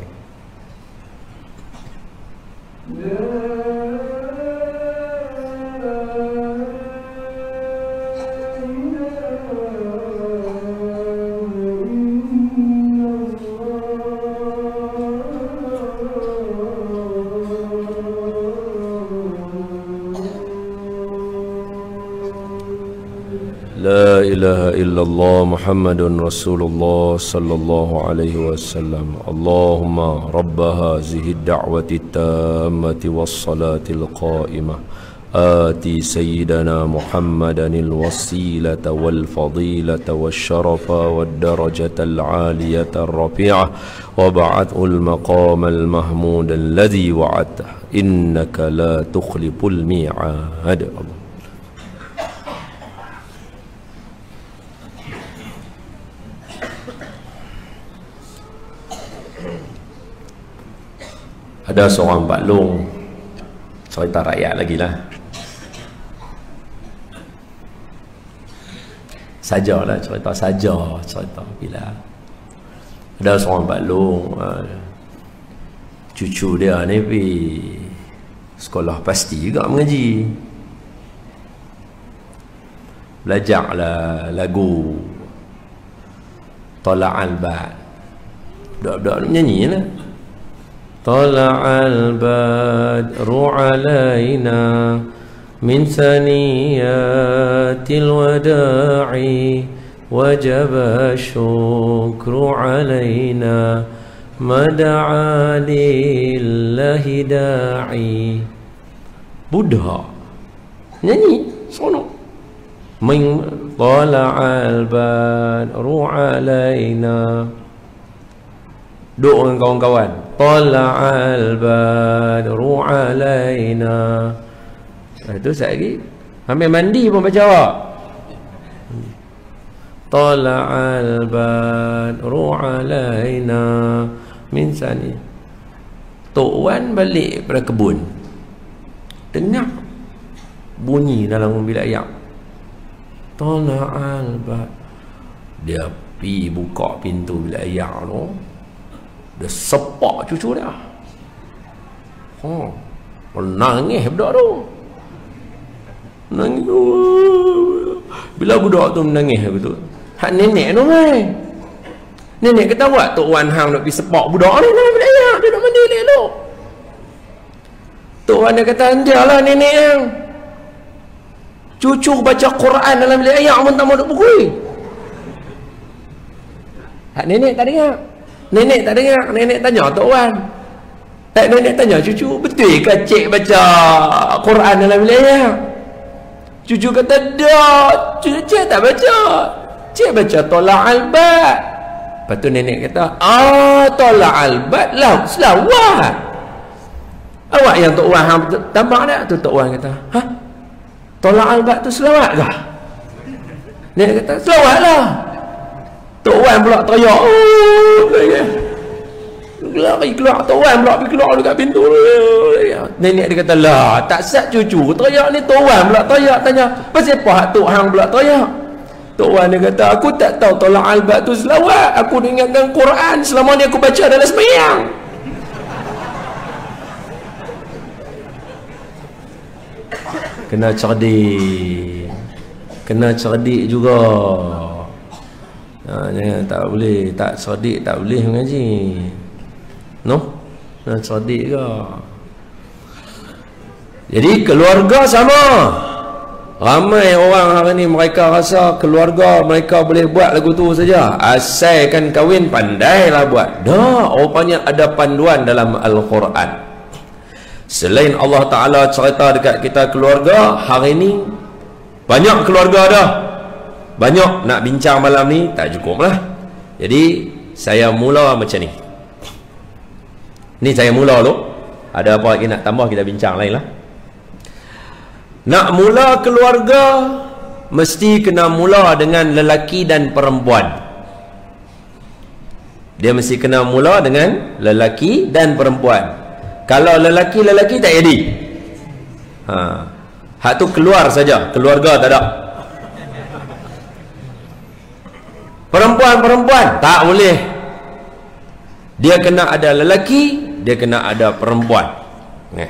لا إله إلا الله محمد رسول الله صلى الله عليه وسلم. اللهم رب هذه الدعوة التامة والصلاة القائمة آتي سيدنا محمدا الوسيلة والفضيلة والشرف والدرجة العالية الرفيعة وابعثه المقام المحمود الذي وعدته إنك لا تخلف الميعاد. Ada seorang Pak Long, cerita rakyat lagi lah, sajalah cerita saja cerita bila ada seorang Pak Long, cucu dia ni pergi sekolah pasti juga mengaji, belajarlah lagu Tala'al Bad, budak-budak menyanyi lah. Tala'al badru alaina min saniyatil wada'i wajaba syukru alaina Mada'a lillahi da'i. Budak nyanyi seronok. Min tala'al badru alaina. Duk dengan kawan-kawan. Tala'al badru alaina. Itu sekejap lagi ambil mandi pun baca awak. Tala'al badru alaina min sani. Tok Wan balik pada kebun, dengar bunyi dalam bilik ayak. Tala'al bad. Dia pi buka pintu bilik ayak tu, dia sepak cucu dia. Ha, menangis budak tu. Nangis. Bila budak tu menangis betul. Hak nenek tu mai. Nenek kata buat Tok Wan hang nak pergi sepak budak ni dalam bilik ayak, dia nak mandi elok. Tok Wan dia kata, "Anjalah nenek hang. Cucu baca Quran dalam bilik ayak pun tak mau duk pukul." Hak nenek tak dengar. Nenek tak dengar. Nenek tanya Tok Wan. Tak, nenek tanya cucu, "Betul ke cik baca Quran dalam bilik ayak?" Cucu kata, "Dak, cik tak baca. Cik baca Tala'al bad." Lepas tu nenek kata, "Ah, Tala'al bad lah, selawat." Awak yang Tok Wan tambah tak? Tu Tok Wan kata, "Hah? Tala'al bad tu selawat kah?" Nenek kata, "Selawat lah." Tok Wan pula teriak, "Oh, keluar, keluar." Tok Wan pula pergi keluar dekat pintu. Nenek dia kata, "Lah, tak sat cucu teriak ni." Tok Wan pula teriak, tanya, "Pasal apa hak Tok Hang pula teriak?" Tok Wan dia kata, "Aku tak tahu Tala'al bad tu selawat. Aku ingatkan Quran selama ni aku baca dalam sembahyang." Kena cerdik. Kena cerdik juga. Ha, jangan, tak boleh. Tak cerdik tak boleh mengaji. No? Kena cerdik ke? Jadi keluarga sama. Ramai orang hari ni mereka rasa keluarga mereka boleh buat lagu tu saja. Asalkan kahwin pandailah buat. Dah, rupanya ada panduan dalam Al-Quran. Selain Allah Ta'ala cerita dekat kita keluarga, hari ni banyak keluarga dah. Banyak nak bincang malam ni, tak cukup lah. Jadi saya mula macam ni. Ni saya mula dulu. Ada apa lagi nak tambah, kita bincang lain lah. Nak mula keluarga, mesti kena mula dengan lelaki dan perempuan. Dia mesti kena mula dengan lelaki dan perempuan. Kalau lelaki-lelaki tak jadi. Ha. Hak tu keluar saja, keluarga tak ada. Perempuan-perempuan tak boleh. Dia kena ada lelaki, dia kena ada perempuan. Nah.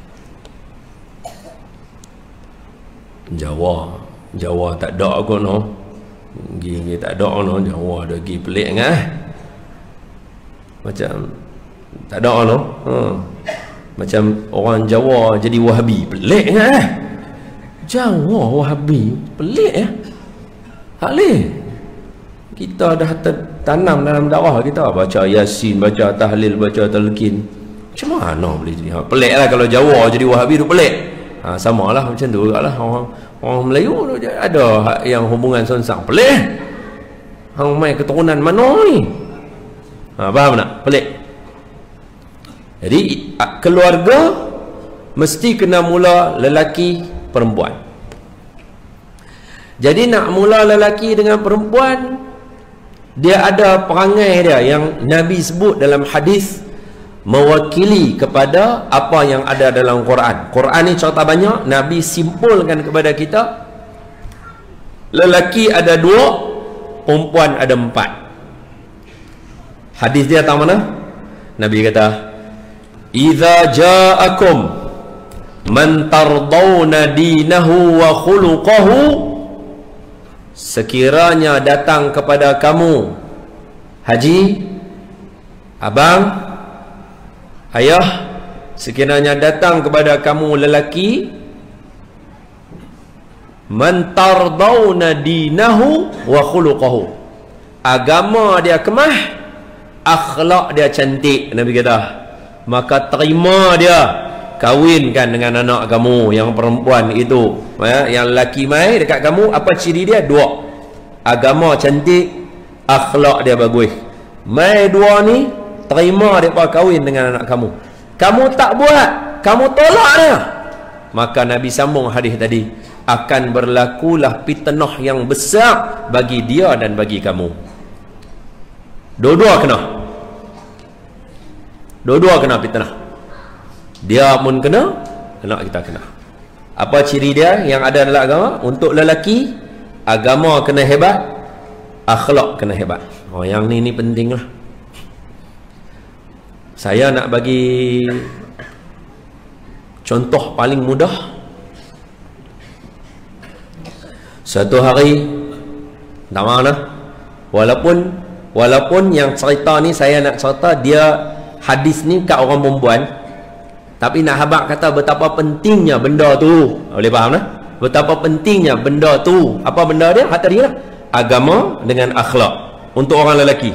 Jawa, Jawa tak ada aku no. Gigi tak ada no, Jawa ada gigi pelik ngah. Macam tak ada no. Ha. Macam orang Jawa jadi Wahabi, pelik ngah. Jawa Wahabi, pelik ya. Tak boleh. Kita dah tanam dalam dakwah kita, baca Yasin, baca tahlil, baca talqin. Macam mana boleh jadi? Ha, pelik lah kalau Jawa jadi Wahabi tu pelik. Ha, sama lah macam tu juga lah. Orang, orang Melayu tu ada yang hubungan sonsang, pelik. Hang main keturunan mana ni? Ha, faham tak? Pelik. Jadi keluarga mesti kena mula lelaki perempuan. Jadi nak mula lelaki dengan perempuan, dia ada perangai dia yang Nabi sebut dalam hadis, mewakili kepada apa yang ada dalam Quran. Quran ni cerita banyak, Nabi simpulkan kepada kita, lelaki ada dua, perempuan ada empat. Hadis dia tahu mana? Nabi kata, "Idza ja'akum man tardawna dinahu wa khuluquhu," sekiranya datang kepada kamu, haji, abang, ayah, sekiranya datang kepada kamu lelaki, man tardawna dinahu wa khuluquhu, agama dia kemah akhlak dia cantik, Nabi kata, maka terima dia kawinkan dengan anak kamu yang perempuan itu, ya, yang lelaki mai dekat kamu. Apa ciri dia? Dua, agama cantik, akhlak dia bagus. Mai dua ni, terima depa kahwin dengan anak kamu. Kamu tak buat, kamu tolak dia, maka Nabi sambung hadis tadi, akan berlakulah fitnah yang besar bagi dia dan bagi kamu. Dua-dua kena. Dua-dua kena fitnah. Dia pun kena, anak kita kena. Apa ciri dia yang ada dalam agama? Untuk lelaki, agama kena hebat, akhlak kena hebat. Oh, yang ni ni penting lah. Saya nak bagi contoh paling mudah. Satu hari, tak mana, walaupun walaupun yang cerita ni saya nak cerita dia hadis ni kat orang perempuan, tapi nak habaq kata betapa pentingnya benda tu. Boleh faham tak? Betapa pentingnya benda tu. Apa benda dia? Hak tadi lah, agama dengan akhlak untuk orang lelaki.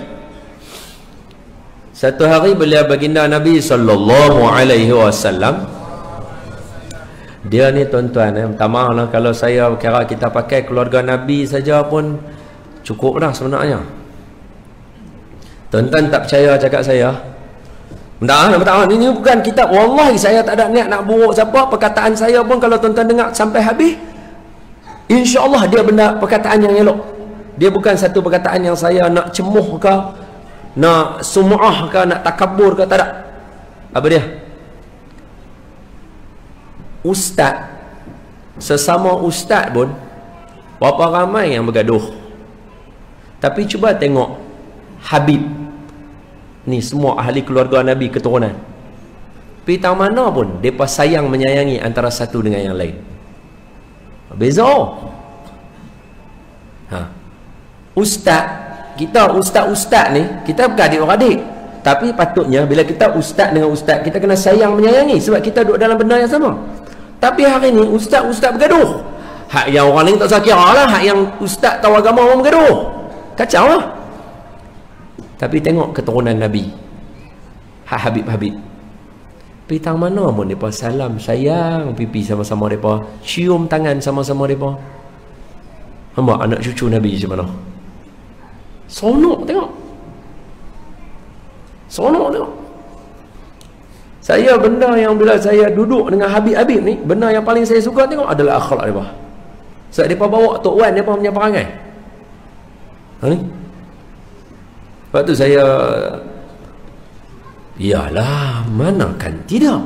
Satu hari beliau baginda Nabi sallallahu alaihi wasallam, dia ni tuan-tuan, eh, minta maaf lah kalau saya kira kita pakai keluarga Nabi saja pun cukup dah sebenarnya. Tuan-tuan tak percaya cakap saya, minta maaf, minta maaf, ini bukan kitab. Wallahi saya tak ada niat nak buruk siapa. Perkataan saya pun kalau tuan-tuan dengar sampai habis, insya-Allah dia benda perkataan yang elok. Dia bukan satu perkataan yang saya nak cemuh ke, nak sum'ah ke, nak takabur ke, tak ada. Apa dia? Ustaz, sesama ustaz pun berapa ramai yang bergaduh. Tapi cuba tengok Habib ni, semua ahli keluarga Nabi keturunan, pitang mana pun mereka sayang menyayangi antara satu dengan yang lain. Beza. Ha. Ustaz kita, ustaz-ustaz ni, kita bukan adik-adik, tapi patutnya bila kita ustaz dengan ustaz, kita kena sayang menyayangi sebab kita duduk dalam benda yang sama. Tapi hari ni ustaz-ustaz bergaduh. Hak yang orang lain tak usah kira lah, hak yang ustaz tahu agama orang bergaduh, kacau lah. Tapi tengok keturunan Nabi, hak Habib-Habib, pitang mana pun mereka salam sayang pipi sama-sama, mereka cium tangan sama-sama, mereka hamba anak cucu Nabi macam mana. Sonok tengok, sonok tengok. Saya benda yang bila saya duduk dengan Habib-Habib ni, benda yang paling saya suka tengok adalah akhlak mereka. Sebab mereka bawa Tok Wan mereka punya perangai. Ha ni? Lepas tu saya, iyalah, manakan tidak.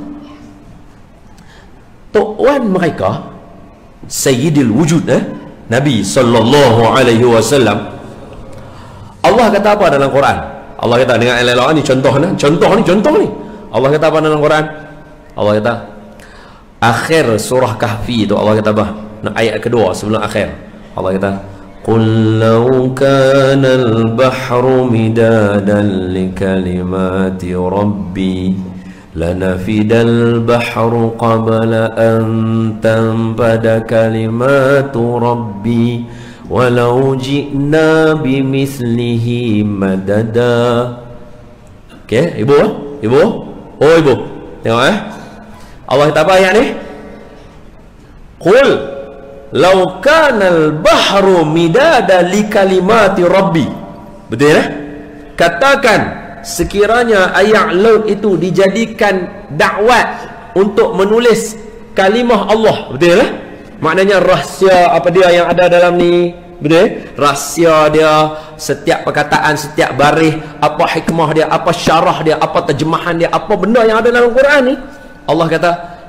Tok Wan mereka, Sayyidil Wujud, eh? Nabi sallallahu alaihi wasallam. Allah kata apa dalam Quran? Allah kata dengan elok ni contoh ni, contoh ni, contoh ni. Allah kata apa dalam Quran? Allah kata akhir surah Kahfi tu, Allah kata apa? Ayat kedua sebelum akhir. Allah kata, "Qul law kana al-bahru midadan li kalimati rabbi lanafida al-bahru qabla an tanfada kalimatu rabbi walau ji'na bimithlihi madada." Okey, ibu, ibu. Oh ibu, tengok eh, Allah kata apa ayat ni? Qul law kana al-bahru midada li kalimati rabbi. Betul eh? Katakan sekiranya ayat laut itu dijadikan dakwat untuk menulis kalimah Allah. Betul eh? Maknanya rahsia apa dia yang ada dalam ni, betul? Rahsia dia, setiap perkataan, setiap baris, apa hikmah dia, apa syarah dia, apa terjemahan dia, apa benda yang ada dalam Quran ni, Allah kata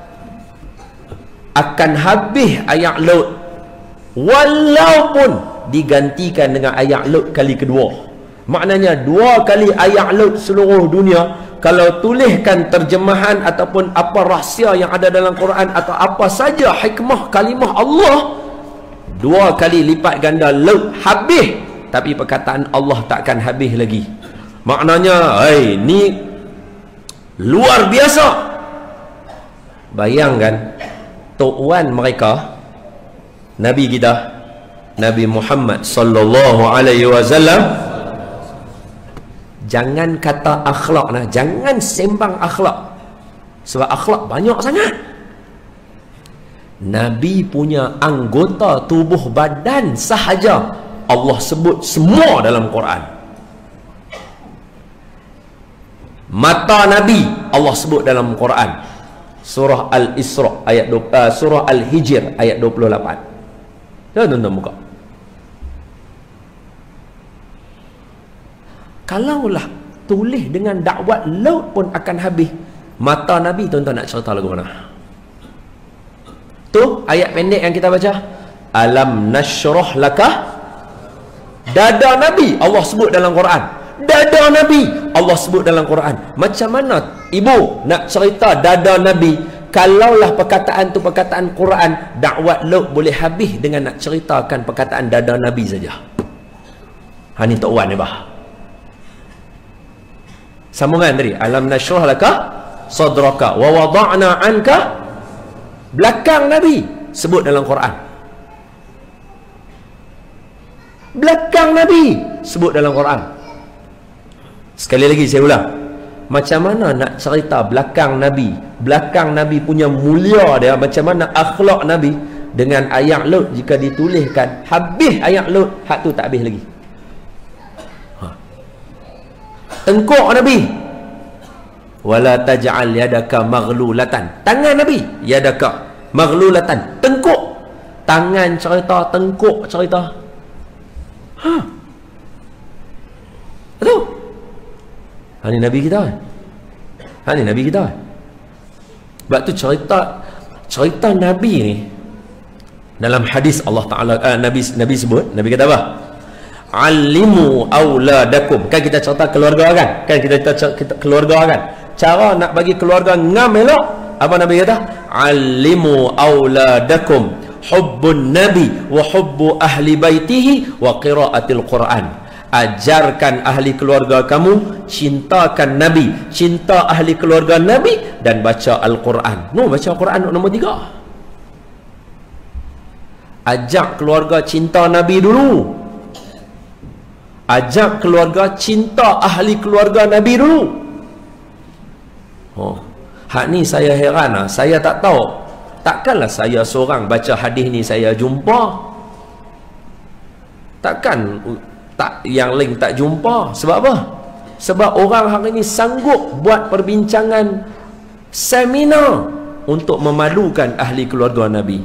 akan habis ayat Lut walaupun digantikan dengan ayat Lut kali kedua. Maknanya dua kali ayat Lut seluruh dunia, kalau tuliskan terjemahan ataupun apa rahsia yang ada dalam Quran atau apa saja hikmah kalimah Allah, dua kali lipat ganda Lut habis, tapi perkataan Allah takkan habis lagi. Maknanya, hey, ni luar biasa. Bayangkan Tok Wan mereka, Nabi kita, Nabi Muhammad sallallahu alaihi wasallam, Jangan kata akhlak nah, jangan sembang akhlak. Sebab akhlak banyak sangat. Nabi punya anggota tubuh badan sahaja Allah sebut semua dalam Quran. Mata Nabi Allah sebut dalam Quran. Surah Al-Isra ayat uh, surah Al-Hijr ayat dua puluh lapan. Tuan-tuan buka. Kalaulah tulis dengan dakwat laut pun akan habis. Mata Nabi tuan-tuan nak cerita lagu mana? Tu ayat pendek yang kita baca. Alam nashrah laka. Dada Nabi Allah sebut dalam Quran. Dada Nabi Allah sebut dalam Quran. Macam mana ibu nak cerita dada Nabi? Kalaulah perkataan tu perkataan Quran, dakwat laut boleh habis dengan nak ceritakan perkataan dada Nabi saja. Ha ni Tok Wan ni bah. Sambungan tadi, alam nashrah laka sadraka wa wada'na anka, belakang Nabi sebut dalam Quran. Belakang Nabi sebut dalam Quran. Sekali lagi saya ulang. Macam mana nak cerita belakang Nabi, belakang Nabi punya mulia dia, macam mana akhlak Nabi dengan ayat Lut jika dituliskan habis ayat Lut, hak tu tak habis lagi. Ha. Tengkuk Nabi, wala taj'al yadaka maghlulatan, tangan Nabi yadaka maghlulatan, tengkuk, tangan cerita, tengkuk cerita. Ha. Betul? Ha ni Nabi kita. Ha ni Nabi kita. Sebab tu cerita cerita Nabi ni dalam hadis Allah Taala uh, Nabi Nabi sebut, Nabi kata apa? Alimu auladakum. Kan kita cerita keluarga kan? Kan kita cerita keluarga kan? Cara nak bagi keluarga ngam elok, apa Nabi kata? Alimu auladakum hubbun nabi wa hubbu ahli baitihi wa qiraatil Quran. Ajarkan ahli keluarga kamu cintakan Nabi, cinta ahli keluarga Nabi, dan baca Al-Quran. No, baca Al-Quran nombor tiga. Ajak keluarga cinta Nabi dulu. Ajak keluarga cinta ahli keluarga Nabi dulu. Oh, hak ni saya heran lah. Saya tak tahu. Takkanlah saya seorang baca hadis ni saya jumpa. Takkan tak, yang lain tak jumpa. Sebab apa? Sebab orang hari ini sanggup buat perbincangan seminar untuk memalukan ahli keluarga Nabi.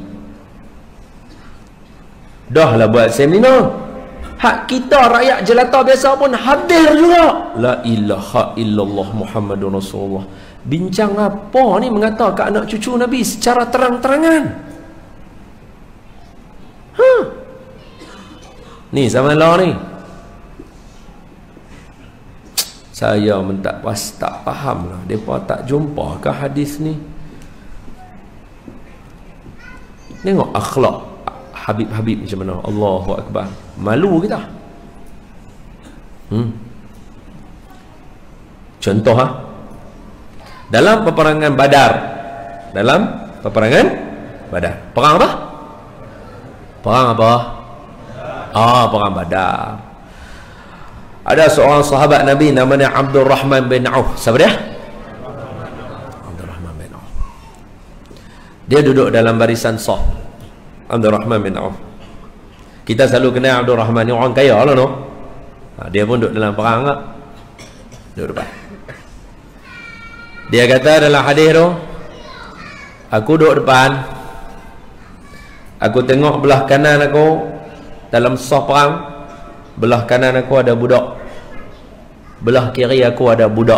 Dah lah buat seminar, hak kita rakyat jelata biasa pun hadir juga. La ilaha illallah Muhammadur Rasulullah. Bincang apa ni mengata ke anak cucu Nabi secara terang-terangan? Ha. Ni zaman lah ni. Saya pun tak, pas, tak faham lah. Mereka tak jumpa ke hadis ni? Tengok akhlak Habib-Habib macam mana. Allahu Akbar. Malu kita. Hmm. Contoh ha? Dalam peperangan Badar. Dalam peperangan Badar. Perang apa? Perang apa? Ah, perang Badar. Ada seorang sahabat Nabi namanya Abdul Rahman bin Auf. Siapa dia? Abdul Rahman bin Auf. Dia duduk dalam barisan saf. Abdul Rahman bin Auf. Kita selalu kenal Abdul Rahman ni orang kaya lah no. Ha, dia pun duduk dalam perang tak? Duduk depan. Dia kata dalam hadis tu, aku duduk depan, aku tengok belah kanan aku dalam saf perang, belah kanan aku ada budak, belah kiri aku ada budak.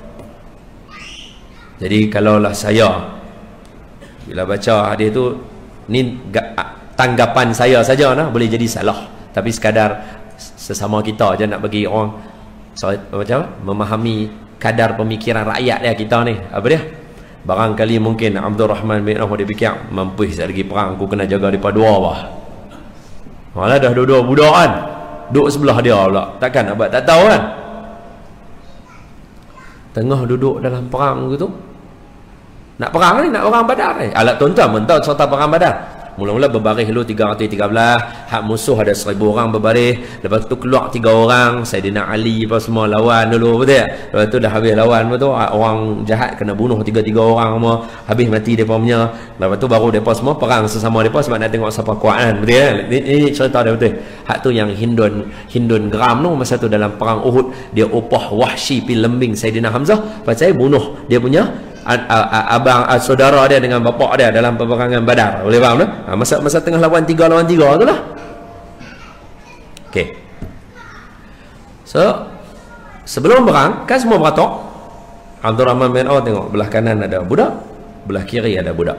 Jadi kalaulah saya bila baca hadis tu, ni tanggapan saya saja nah, boleh jadi salah, tapi sekadar sesama kita aja nak bagi orang so, macam memahami kadar pemikiran rakyat dia kita ni. Apa dia? Barangkali mungkin Abdul Rahman bin Auf dia fikir mampu sekali lagi perang aku kena jaga depa dua bah. Malah dah dua-dua budak kan. Duduk sebelah dia pula. Takkan nak buat tak tahu kan? Tengah duduk dalam perang gitu. Nak perang ni, nak perang Badar ni. Alat tuan-tuan pun tahu cerita perang Badar. Mula-mula berbaris dulu tiga ratus tiga belas, hak musuh ada seribu orang berbaris, lepas tu keluar tiga orang, Saidina Ali apa semua lawan dulu, betul tak? Lepas tu dah habis lawan, betul, orang jahat kena bunuh tiga-tiga orang semua, habis mati depa punya. Lepas tu baru depa semua perang sesama depa sebab nak tengok siapa kuat kan, betul tak? Ini, ini cerita dia betul. Hak tu yang Hindun Hindun geram tu masa tu dalam perang Uhud, dia upah Wahsy pi lembing Saidina Hamzah, pasal bunuh dia punya abang, saudara dia dengan bapak dia dalam peperangan Badar. Boleh faham tak? Ha, masa masa tengah lawan tiga lawan tiga tu lah. Okey. So sebelum perang kan semua beratok. Abdul Rahman bin Auf tengok belah kanan ada budak, belah kiri ada budak.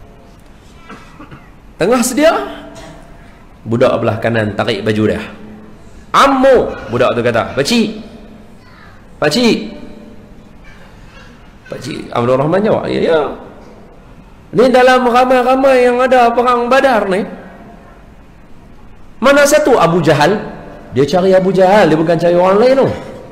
Tengah sedia, budak belah kanan tarik baju dia. Ammu, budak tu kata, "Pakcik. Pakcik." Pakcik Abdul Rahman jawab, "Ya, ya. Ni dalam ramai-ramai yang ada perang Badar ni, mana satu Abu Jahal?" Dia cari Abu Jahal, dia bukan cari orang lain tu.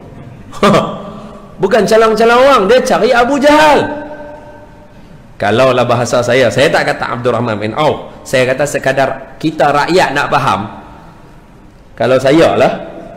Bukan calang-calang orang, dia cari Abu Jahal. Kalaulah bahasa saya, saya tak kata Abdul Rahman bin Auf, saya kata sekadar kita rakyat nak faham. Kalau saya lah,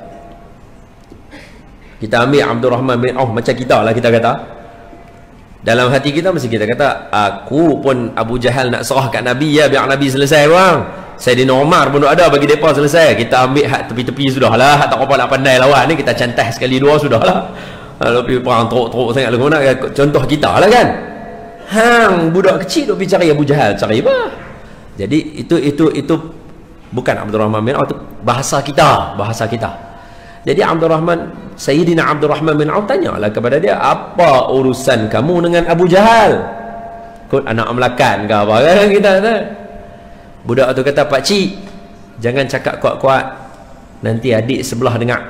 kita ambil Abdul Rahman bin Auf macam kita lah, kita kata dalam hati kita mesti kita kata, aku pun Abu Jahal nak serah kat Nabi ya, biar Nabi selesai bang. Saidina Umar pun ada bagi mereka selesai. Kita ambil hak tepi-tepi sudahlah, hak tak apa nak pandai lawan ni, kita cantas sekali dua sudahlah. Kalau pergi perang teruk-teruk sangat lagu nak, contoh kita lah kan. Hang budak kecil duk pergi cari Abu Jahal, cari apa? Jadi itu itu itu bukan Abdul Rahman bin Auf, itu bahasa kita, bahasa kita. Jadi Abdul Rahman, Sayyidina Abdul Rahman bin Auf tanyalah kepada dia, apa urusan kamu dengan Abu Jahal? Kut anak Melakan ke apa kan kita kata. Budak tu kata, "Pakcik, jangan cakap kuat-kuat, nanti adik sebelah dengar.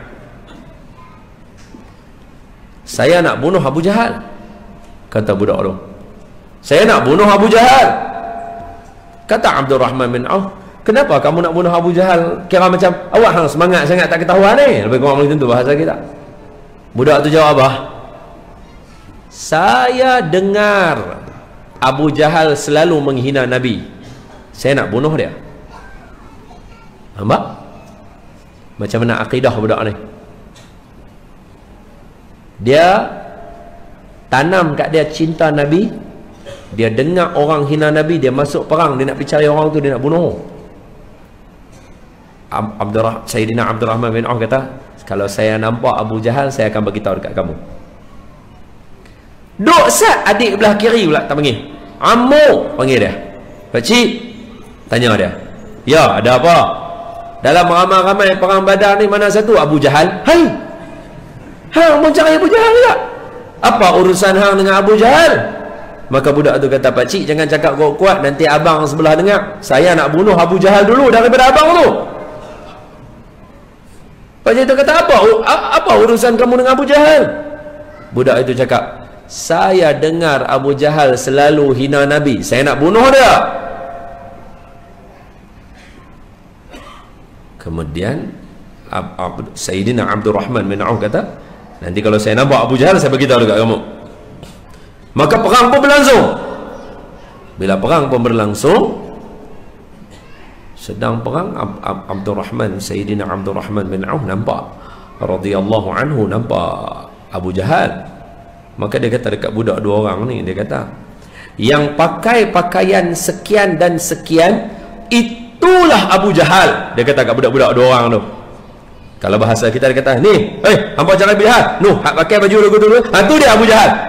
Saya nak bunuh Abu Jahal." Kata budak tu, "Saya nak bunuh Abu Jahal." Kata Abdul Rahman bin Auf, "Kenapa kamu nak bunuh Abu Jahal? Kira macam awak hang semangat sangat tak ketahuan ni." Lebih kurang macam tu bahasa kita. Budak tu jawab apa? "Saya dengar Abu Jahal selalu menghina Nabi. Saya nak bunuh dia." Nampak? Macam mana akidah budak ni? Dia tanam kat dia cinta Nabi. Dia dengar orang hina Nabi, dia masuk perang, dia nak pergi cari orang tu, dia nak bunuh. Abdurrah, Sayyidina Abdul Rahman bin Auf kata, "Kalau saya nampak Abu Jahal, saya akan beritahu dekat kamu." Duk sat adik belah kiri pula tak panggil. Ammu panggil dia. "Pakcik," tanya dia. "Ya, ada apa? Dalam ramai-ramai perang Badar ni mana satu Abu Jahal?" "Hai, hang mau cari Abu Jahal tak? Apa urusan hang dengan Abu Jahal?" Maka budak tu kata, "Pakcik, jangan cakap kuat-kuat, nanti abang sebelah dengar. Saya nak bunuh Abu Jahal dulu daripada abang tu." Pakcik tu kata, apa apa urusan kamu dengan Abu Jahal?" Budak itu cakap, "Saya dengar Abu Jahal selalu hina Nabi, saya nak bunuh dia." Kemudian Ab, Ab, Sayyidina Abdul Rahman bin Auf kata, "Nanti kalau saya nampak Abu Jahal, saya beritahu dekat kamu." Maka perang pun berlangsung. Bila perang pun berlangsung, sedang perang, Ab, Ab, Abdul Rahman, Sayyidina Abdul Rahman bin Auf nampak, radhiyallahu anhu, nampak Abu Jahal. Maka dia kata dekat budak dua orang ni, dia kata, "Yang pakai pakaian sekian dan sekian, itulah Abu Jahal." Dia kata kat budak-budak dua orang tu. Kalau bahasa kita dia kata, "Ni, eh, hampa jangan lihat. Noh, hak pakai baju lagu tu, ha tu dia Abu Jahal."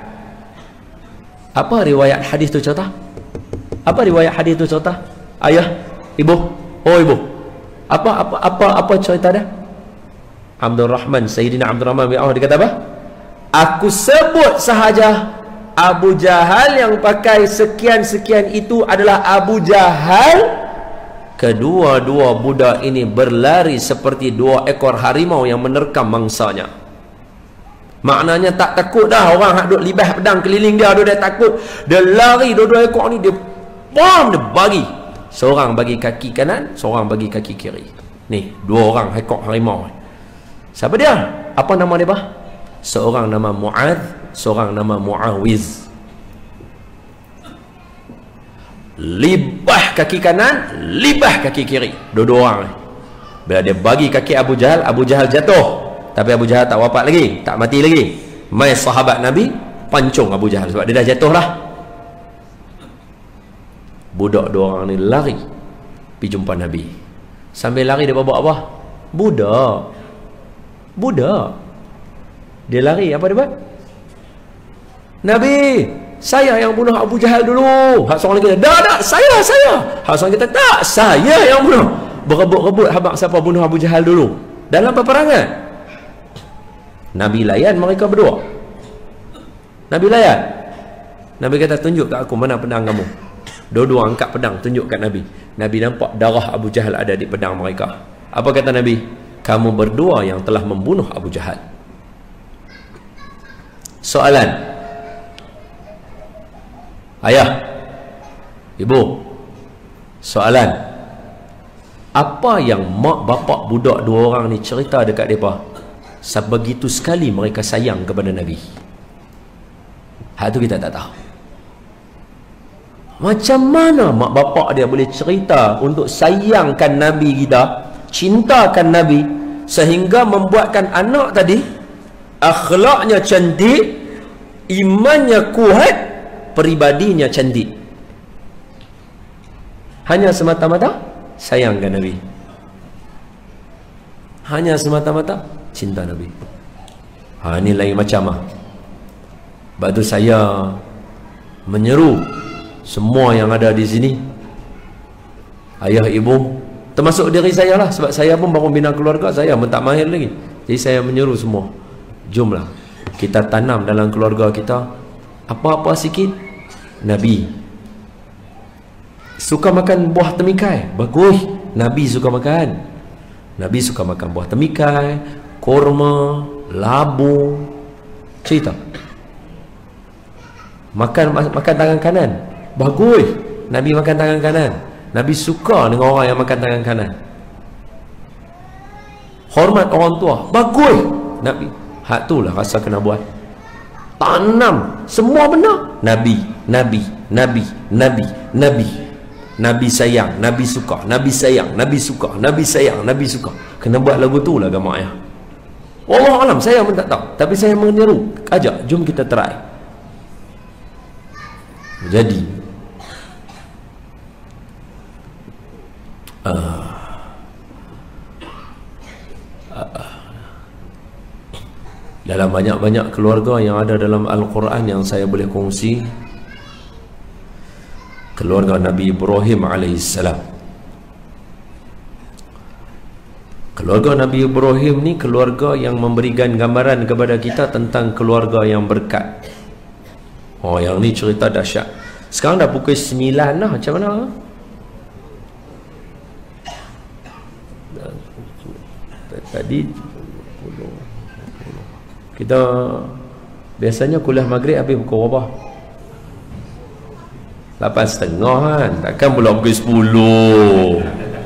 Apa riwayat hadis tu cerita? Apa riwayat hadis tu cerita? Ayah, ibu, oh ibu. Apa apa apa apa cerita dia? Abdul Rahman, Sayyidina Abdul Rahman bin Auf dia kata apa? "Aku sebut sahaja Abu Jahal yang pakai sekian-sekian itu adalah Abu Jahal." Kedua-dua budak ini berlari seperti dua ekor harimau yang menerkam mangsanya. Maknanya tak takut dah orang hak duk libas pedang keliling dia, dia takut. Dia lari dua-dua ekor ni, dia bom, dia bagi. Seorang bagi kaki kanan, seorang bagi kaki kiri. Ni, dua orang ekor harimau. Siapa dia? Apa nama dia bah? Seorang nama Mu'adh, seorang nama Mu'awiz. libah kaki kanan, libah kaki kiri, dua-dua orang ni. Bila dia bagi kaki Abu Jahal, Abu Jahal jatuh, tapi Abu Jahal tak wafat lagi, tak mati lagi. Mai sahabat Nabi pancung Abu Jahal sebab dia dah jatuh lah. Budak dua orang ni lari pergi jumpa Nabi. Sambil lari dia buat apa? Budak budak dia lari, apa dia buat? Nabi, saya yang bunuh Abu Jahal dulu. Hak seorang kata, dah dah, saya, saya. Hak seorang kata, tak, saya yang bunuh. Berebut-rebut habaq siapa bunuh Abu Jahal dulu dalam peperangan. Nabi layan mereka berdua. Nabi layan. Nabi kata, tunjuk kat aku mana pedang kamu. Dua-dua angkat pedang, tunjuk kat Nabi. Nabi nampak darah Abu Jahal ada di pedang mereka. Apa kata Nabi? Kamu berdua yang telah membunuh Abu Jahal. Soalan, ayah, ibu, soalan, apa yang mak bapak budak dua orang ni cerita dekat mereka? Sebegitu sekali mereka sayang kepada Nabi. Hal tu kita tak tahu. Macam mana mak bapak dia boleh cerita untuk sayangkan Nabi kita, cintakan Nabi, sehingga membuatkan anak tadi akhlaknya cantik, imannya kuat, peribadinya cantik. Hanya semata-mata sayangkan Nabi. Hanya semata-mata cinta Nabi. Ha, ini lain macam lah. Sebab tu saya menyeru semua yang ada di sini, ayah ibu, termasuk diri saya lah, sebab saya pun baru bina keluarga, saya pun tak mahir lagi. Jadi saya menyeru semua, jomlah kita tanam dalam keluarga kita apa-apa sikit Nabi. Suka makan buah temikai, bagus. Nabi suka makan. Nabi suka makan buah temikai, korma, labu. Cerita. Makan makan tangan kanan, bagus. Nabi makan tangan kanan. Nabi suka dengan orang yang makan tangan kanan. Hormat orang tua, bagus. Nabi, hak tu lah rasa kena buat. Tanam semua benar. Nabi, Nabi, Nabi, Nabi, Nabi. Nabi sayang, Nabi suka, Nabi sayang, Nabi suka, Nabi sayang, Nabi suka. Kena buat lagu tu lah gamak ya. Wallahu alam, saya pun tak tahu, tapi saya menyeru, ajak, jom kita try. Jadi uh, uh, dalam banyak-banyak keluarga yang ada dalam Al-Quran yang saya boleh kongsi, keluarga Nabi Ibrahim alaihissalam. Keluarga Nabi Ibrahim ni keluarga yang memberikan gambaran kepada kita tentang keluarga yang berkat. Oh, yang ni cerita dahsyat. Sekarang dah pukul sembilan lah, macam mana? Tadi kita biasanya kuliah maghrib habis pukul berapa? Lapan setengah kan? Takkan pula pukul sepuluh.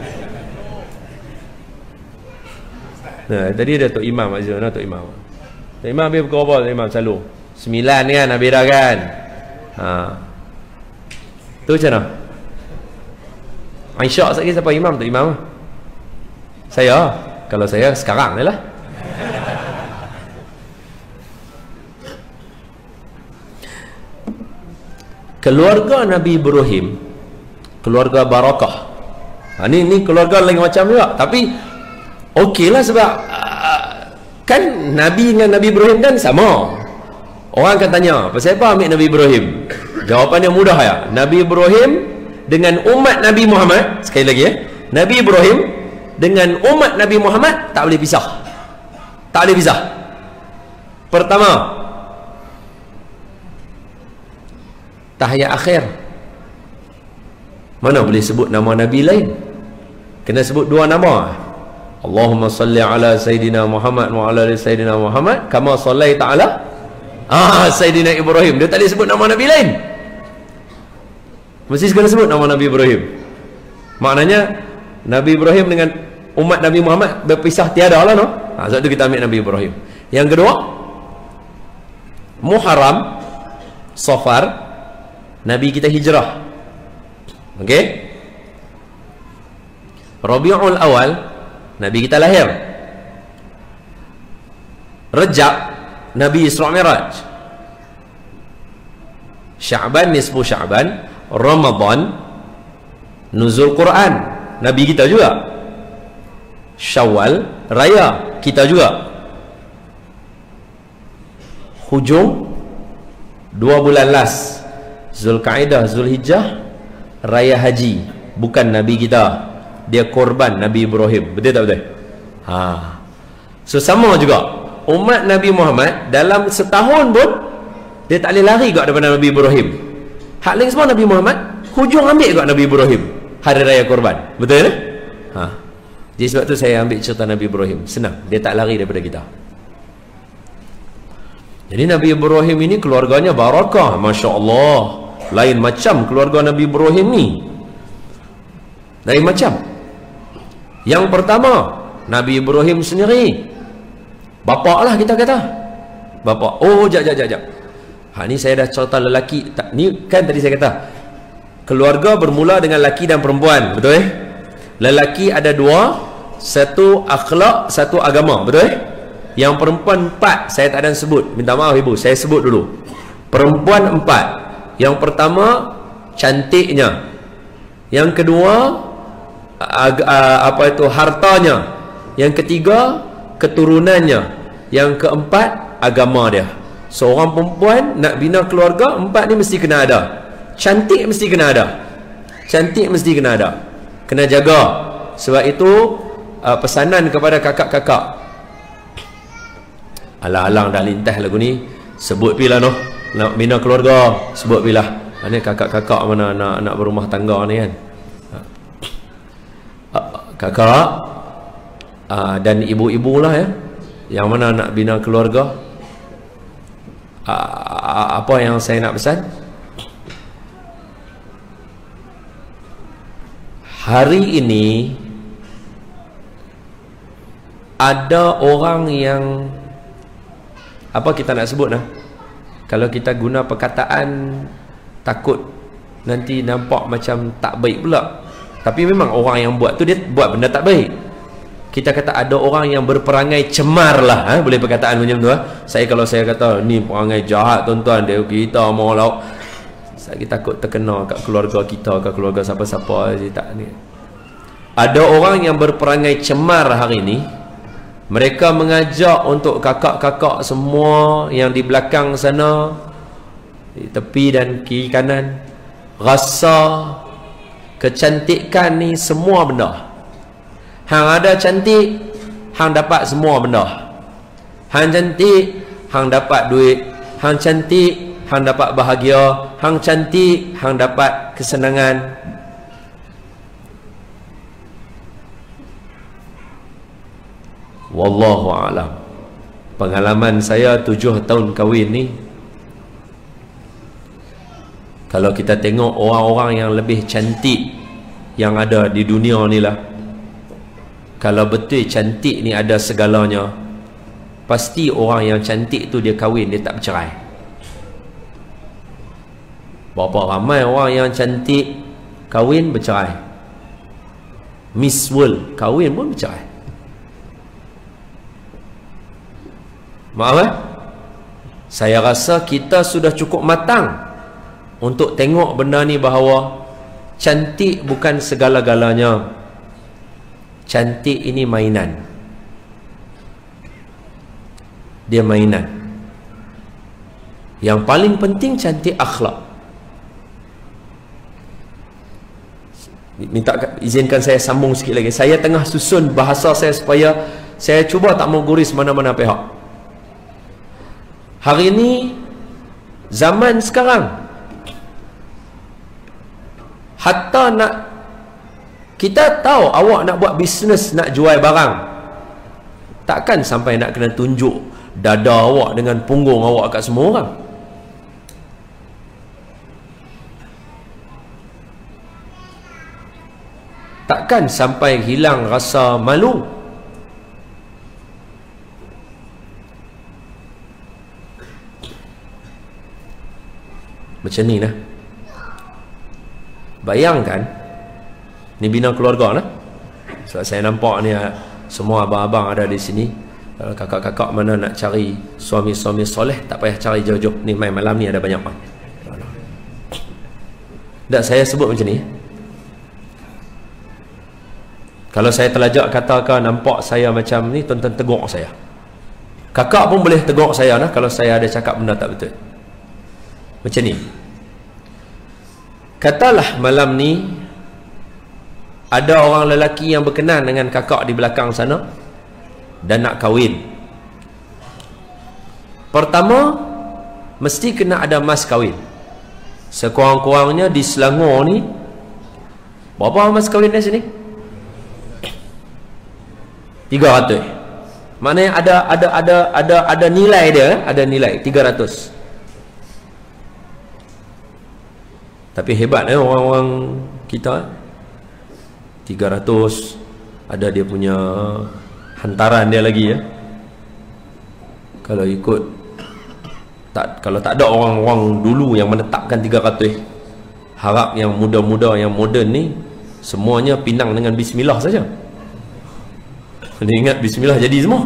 Nah, tadi ada Tok Imam Azul, nah Tok Imam. Tok Imam habis pukul berapa? Tok Imam selalu sembilan kan, habis dah kan? Ha. Tu macam mana? Aisyah sekali siapa imam? Tok Imam. Saya. Kalau saya sekarang ni lah. Keluarga Nabi Ibrahim, keluarga barakah. Ha, ni, ni keluarga lain macam juga. Tapi okey lah sebab uh, kan Nabi dengan Nabi Ibrahim kan sama. Orang akan tanya, pasal apa ambil Nabi Ibrahim? Jawapannya mudah ya. Nabi Ibrahim dengan umat Nabi Muhammad, sekali lagi ya, Nabi Ibrahim dengan umat Nabi Muhammad tak boleh pisah. Tak boleh pisah. Pertama, tahiyat akhir. Mana boleh sebut nama Nabi lain? Kena sebut dua nama. Allahumma salli ala Sayyidina Muhammad wa ala ali Sayyidina Muhammad kama sallaita ala ah Sayyidina Ibrahim. Dia tak boleh sebut nama Nabi lain. Mesti kena sebut nama Nabi Ibrahim. Maknanya Nabi Ibrahim dengan umat Nabi Muhammad berpisah tiada lah no. Ha, sebab tu kita ambil Nabi Ibrahim. Yang kedua, Muharram, Safar, Nabi kita hijrah. Okey? Rabiul Awal Nabi kita lahir. Rejab Nabi Isra Miraj. Sya'ban nisfu Sya'ban, Ramadan nuzul Quran, Nabi kita juga. Syawal raya kita juga. Hujung dua bulan las, Zulkaidah, Zulhijjah, raya haji. Bukan Nabi kita, dia korban Nabi Ibrahim. Betul tak betul? Ha. So sama juga umat Nabi Muhammad dalam setahun pun dia tak boleh lari kat daripada Nabi Ibrahim. Hak lain semua Nabi Muhammad hujung ambil kat Nabi Ibrahim, hari raya korban. Betul tak? Ha. Jadi sebab tu saya ambil cerita Nabi Ibrahim. Senang, dia tak lari daripada kita. Jadi Nabi Ibrahim ini keluarganya barakah, Masya Allah. Lain macam keluarga Nabi Ibrahim ni. Lain macam. Yang pertama, Nabi Ibrahim sendiri, bapak lah kita kata. Bapak. Oh, jap, jap, jap, jap. Ha, ni saya dah cerita lelaki. Tak, ni kan tadi saya kata, keluarga bermula dengan lelaki dan perempuan. Betul eh? Lelaki ada dua, satu akhlak, satu agama. Betul eh? Yang perempuan empat, saya tak ada sebut. Minta maaf ibu, saya sebut dulu. Perempuan empat. Yang pertama, cantiknya. Yang kedua, ag, uh, apa itu, hartanya. Yang ketiga, keturunannya. Yang keempat, agama dia. Seorang perempuan nak bina keluarga, empat ni mesti kena ada. Cantik mesti kena ada. Cantik mesti kena ada. Kena jaga. Sebab itu uh, pesanan kepada kakak-kakak. Alang-alang dah lintas lagu ni, sebut pilah noh, nak bina keluarga, sebut pilah. Mana kakak-kakak mana nak nak berumah tangga ni kan. Kakak uh, dan ibu-ibu lah ya, yang mana nak bina keluarga. Uh, apa yang saya nak pesan? Hari ini ada orang yang, apa kita nak sebut lah, kalau kita guna perkataan takut nanti nampak macam tak baik pula. Tapi memang orang yang buat tu dia buat benda tak baik. Kita kata ada orang yang berperangai cemar lah, ha? Boleh perkataan macam tu ha? Saya kalau saya kata ni perangai jahat tuan-tuan, dia kita mau lauk, saya takut terkena kat keluarga kita, kat keluarga siapa-siapa. Tak ni. Ada orang yang berperangai cemar hari ni. Mereka mengajak untuk kakak-kakak semua yang di belakang sana, di tepi dan kiri kanan, rasa kecantikan ni semua benda. Hang ada cantik, hang dapat semua benda. Hang cantik, hang dapat duit. Hang cantik, hang dapat bahagia. Hang cantik, hang dapat kesenangan. Wallahu a'lam. Pengalaman saya tujuh tahun kahwin ni, kalau kita tengok orang-orang yang lebih cantik yang ada di dunia ni lah, kalau betul cantik ni ada segalanya, pasti orang yang cantik tu dia kahwin, dia tak bercerai. Berapa ramai orang yang cantik kahwin bercerai. Miss World kahwin pun bercerai. Maaf eh? Saya rasa kita sudah cukup matang untuk tengok benda ni, bahawa cantik bukan segala-galanya. Cantik ini mainan. Dia mainan. Yang paling penting cantik akhlak. Minta izinkan saya sambung sikit lagi. Saya tengah susun bahasa saya supaya saya cuba tak mau guris mana-mana pihak. Hari ini, zaman sekarang, hatta nak, kita tahu awak nak buat bisnes, nak jual barang, takkan sampai nak kena tunjuk dada awak dengan punggung awak kat semua orang. Takkan sampai hilang rasa malu. Macam ni lah. Bayangkan, ni bina keluarga lah. Sebab saya nampak ni semua abang-abang ada di sini. Kalau kakak-kakak mana nak cari suami-suami soleh, tak payah cari jauh-jauh. Ni main malam ni ada banyak orang. Tak, saya sebut macam ni. Kalau saya terlajak katakan nampak saya macam ni, tuan-tuan tegur saya. Kakak pun boleh tegur saya lah kalau saya ada cakap benda tak betul. Macam ni. Katalah malam ni ada orang lelaki yang berkenan dengan kakak di belakang sana dan nak kahwin. Pertama, mesti kena ada mas kahwin. Sekurang-kurangnya di Selangor ni, berapa mas kahwin di sini? tiga ratus. Maknanya ada ada ada ada ada nilai dia, ada nilai tiga ratus. Tapi hebat eh orang-orang kita. tiga ratus, ada dia punya hantaran dia lagi ya. Kalau ikut tak, kalau tak ada orang-orang dulu yang menetapkan tiga ratus, harap yang muda-muda yang moden ni semuanya pinang dengan bismillah saja. Dia ingat bismillah jadi semua.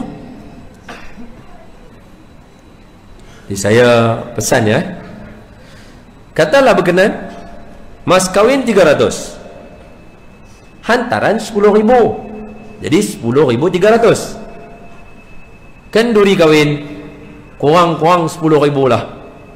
Jadi saya pesan ya, katalah berkenan mas kahwin tiga ratus, hantaran sepuluh ribu, jadi sepuluh ribu tiga ratus. Kenduri kahwin kurang-kurang sepuluh ribu lah,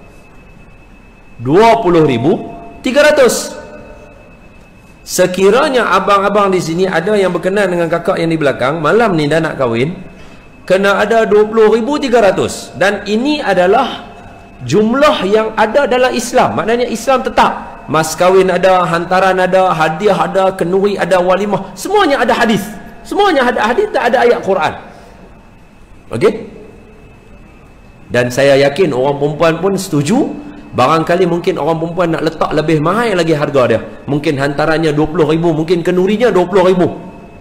dua puluh ribu tiga ratus. Sekiranya abang-abang di sini ada yang berkenan dengan kakak yang di belakang, malam ni dah nak kahwin, kena ada dua puluh ribu tiga ratus. Dan ini adalah jumlah yang ada dalam Islam. Maknanya Islam tetap mas kahwin ada, hantaran ada, hadiah ada, kenduri ada, walimah, semuanya ada hadis. Semuanya ada hadis, tak ada ayat Quran. Okey? Dan saya yakin orang perempuan pun setuju. Barangkali mungkin orang perempuan nak letak lebih mahal lagi harga dia. Mungkin hantarannya dua puluh ribu, mungkin kendurinya dua puluh ribu.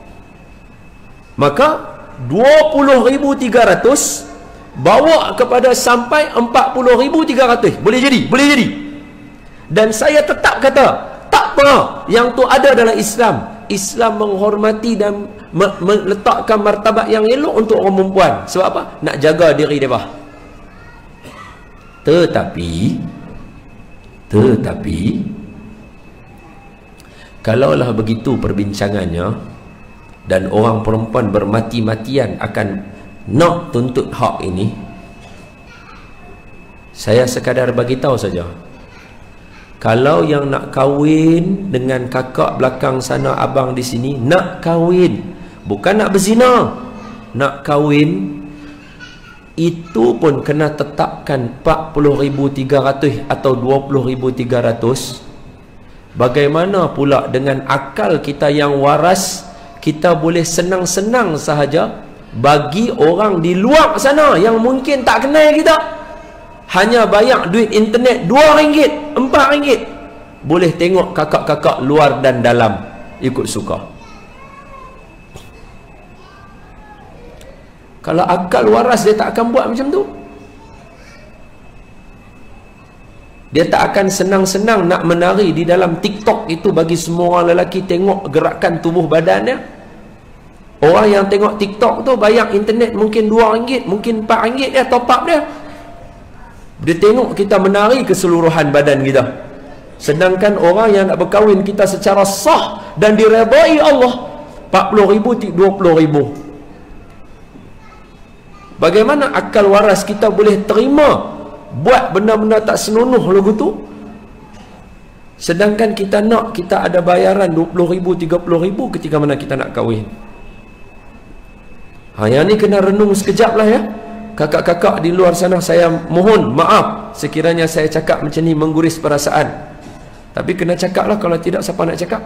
Maka dua puluh ribu tiga ratus bawa kepada sampai empat puluh ribu tiga ratus. Boleh jadi? Boleh jadi. Dan saya tetap kata, tak apa yang tu ada dalam Islam. Islam menghormati dan me meletakkan martabat yang elok untuk orang perempuan. Sebab apa? Nak jaga diri dia. Tetapi Tetapi kalaulah begitu perbincangannya dan orang perempuan bermati-matian akan nak tuntut hak ini, saya sekadar bagi tahu saja, kalau yang nak kahwin dengan kakak belakang sana, abang di sini, nak kahwin, bukan nak berzina, nak kahwin, itu pun kena tetapkan empat puluh ribu tiga ratus atau dua puluh ribu tiga ratus. Bagaimana pula dengan akal kita yang waras, kita boleh senang-senang sahaja bagi orang di luar sana yang mungkin tak kenal kita, hanya bayar duit internet dua ringgit, empat ringgit, boleh tengok kakak-kakak luar dan dalam ikut suka. Kalau akal waras, dia tak akan buat macam tu. Dia tak akan senang-senang nak menari di dalam TikTok itu bagi semua orang lelaki tengok gerakan tubuh badannya. Orang yang tengok TikTok tu bayar internet mungkin dua ringgit, mungkin empat ringgit dia top up dia. Dia tengok kita menari keseluruhan badan kita. Sedangkan orang yang nak berkahwin kita secara sah dan diredai Allah, empat puluh ribu, dua puluh ribu. Bagaimana akal waras kita boleh terima buat benda-benda tak senonoh lagu tu, sedangkan kita nak, kita ada bayaran dua puluh ribu, tiga puluh ribu ketika mana kita nak kahwin. Ha, yang ni kena renung sekejap lah ya. Kakak-kakak di luar sana, saya mohon maaf sekiranya saya cakap macam ni mengguris perasaan. Tapi kena cakap lah, kalau tidak siapa nak cakap?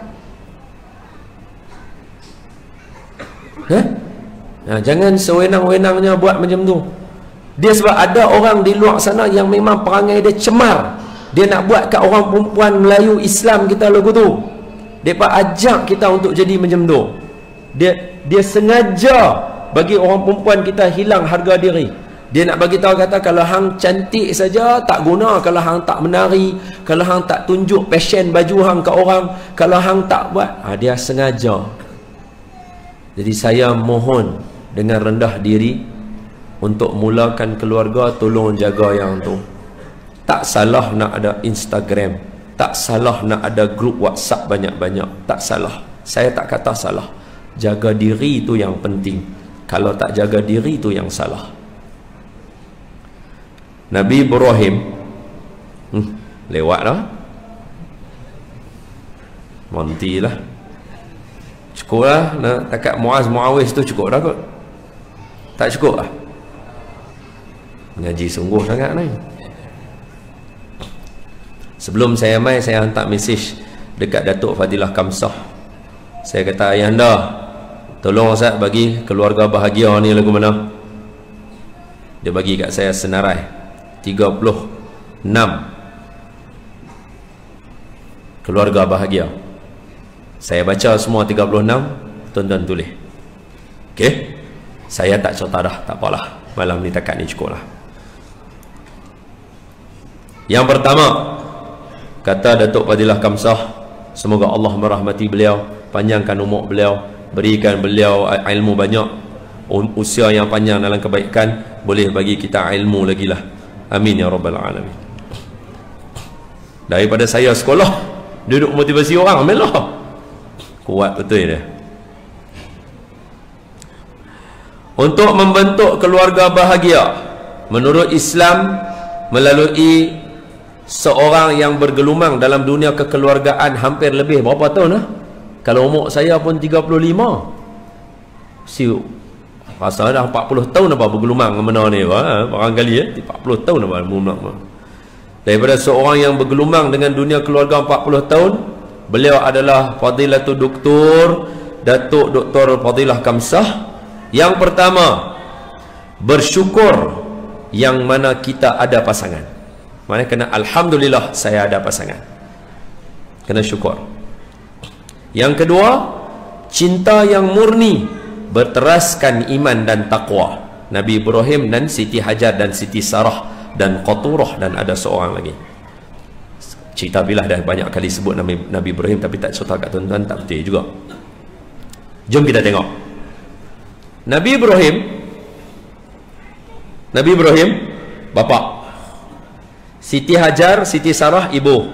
Hah? Nah, jangan sewenang-wenangnya buat macam tu. Dia sebab ada orang di luar sana yang memang perangai dia cemar. Dia nak buat kat orang perempuan Melayu Islam kita lagu tu. Dia pak ajak kita untuk jadi macam tu. Dia dia sengaja bagi orang perempuan kita hilang harga diri. Dia nak bagi tahu kata kalau hang cantik saja tak guna, kalau hang tak menari, kalau hang tak tunjuk passion baju hang ke orang, kalau hang tak buat, ha, dia sengaja. Jadi saya mohon dengan rendah diri untuk mulakan keluarga, tolong jaga yang tu. Tak salah nak ada Instagram, tak salah nak ada grup WhatsApp banyak-banyak, tak salah. Saya tak kata salah. Jaga diri tu yang penting. Kalau tak jaga diri tu yang salah. Nabi Ibrahim hmm, lewat lah, monti lah, cukup lah. Nak takat Muaz Muawiz tu cukup dah kot? Tak cukup lah. Mengaji sungguh sangat ni. Sebelum saya mai, saya hantar mesej dekat Datuk Fadilah Kamsah. Saya kata, ayahanda, tolong Ustaz bagi keluarga bahagia ni lagu mana. Dia bagi kat saya senarai tiga puluh enam keluarga bahagia. Saya baca semua tiga puluh enam, tuan-tuan tulis. Okey, saya tak cerita dah, tak apalah, malam ni takat ni cukup lah. Yang pertama, kata Datuk Fadilah Kamsah, semoga Allah merahmati beliau, panjangkan umur beliau, berikan beliau ilmu banyak, usia yang panjang dalam kebaikan, boleh bagi kita ilmu lagi lah. Amin ya rabbal alamin. Daripada saya sekolah, duduk motivasi orang, ambil lah. Kuat betul dia. Untuk membentuk keluarga bahagia menurut Islam melalui seorang yang bergelumang dalam dunia kekeluargaan hampir lebih berapa tahun lah? Kalau umur saya pun tiga puluh lima. Si rasa dah empat puluh tahun apa bergelumang mana ni, ha? Barangkali ya, empat puluh tahun apa bergelumang. Daripada seorang yang bergelumang dengan dunia keluarga empat puluh tahun, beliau adalah Fadilatul Doktor Datuk Doktor Fadilah Kamsah. Yang pertama, bersyukur yang mana kita ada pasangan. Maknanya kena alhamdulillah saya ada pasangan. Kena syukur. Yang kedua, cinta yang murni berteraskan iman dan taqwa. Nabi Ibrahim dan Siti Hajar dan Siti Sarah dan Qaturah dan ada seorang lagi. Cerita bilah dah banyak kali sebut Nabi, Nabi Ibrahim, tapi tak cerita kat tuan-tuan tak betul juga. Jom kita tengok Nabi Ibrahim. Nabi Ibrahim bapa, Siti Hajar, Siti Sarah ibu,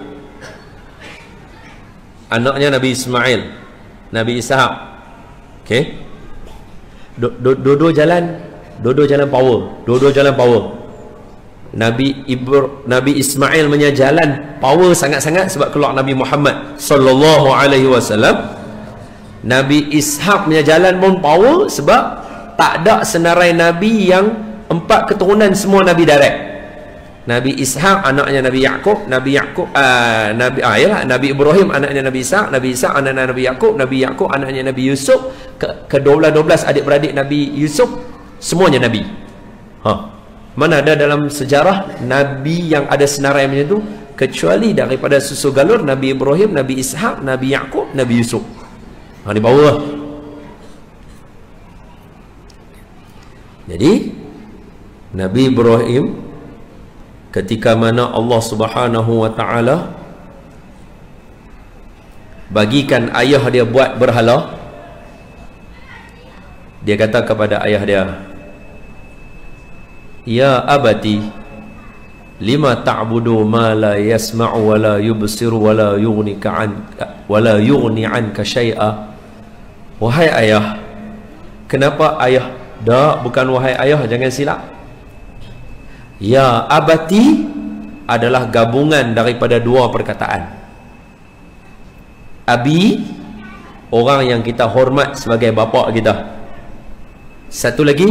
anaknya Nabi Ismail, Nabi Ishaq. Okey, dua-dua jalan, dua-dua jalan power, dua-dua jalan power. Nabi Ibr Nabi Ismail punya jalan power sangat-sangat sebab keluar Nabi Muhammad sallallahu alaihi wasallam. Nabi Ishaq punya jalan pun power sebab tak ada senarai Nabi yang empat keturunan semua Nabi direct. Nabi Ishaq anaknya Nabi Yaqub, Nabi Yaqub uh, Nabi ah yalah, Nabi Ibrahim anaknya Nabi Ishaq, Nabi Ishaq anaknya Nabi Yaqub, Nabi Yaqub anaknya Nabi Yusuf, ke, ke dua belas dua belas adik-beradik Nabi Yusuf, semuanya Nabi. Ha. Mana ada dalam sejarah Nabi yang ada senarai macam tu kecuali daripada susu galur Nabi Ibrahim, Nabi Ishaq, Nabi Yaqub, Nabi Yusuf. Ha, di bawah. Jadi Nabi Ibrahim ketika mana Allah Subhanahu wa taala bagikan ayah dia buat berhala, dia kata kepada ayah dia, ya abati lima ta'budu ma la yasma'u wa la yubsiru wa la yughnika anka wa la yughni anka syai'a. Wahai ayah, kenapa ayah? Dak, bukan wahai ayah, jangan silap. Ya abati adalah gabungan daripada dua perkataan. Abi, orang yang kita hormat sebagai bapa kita. Satu lagi,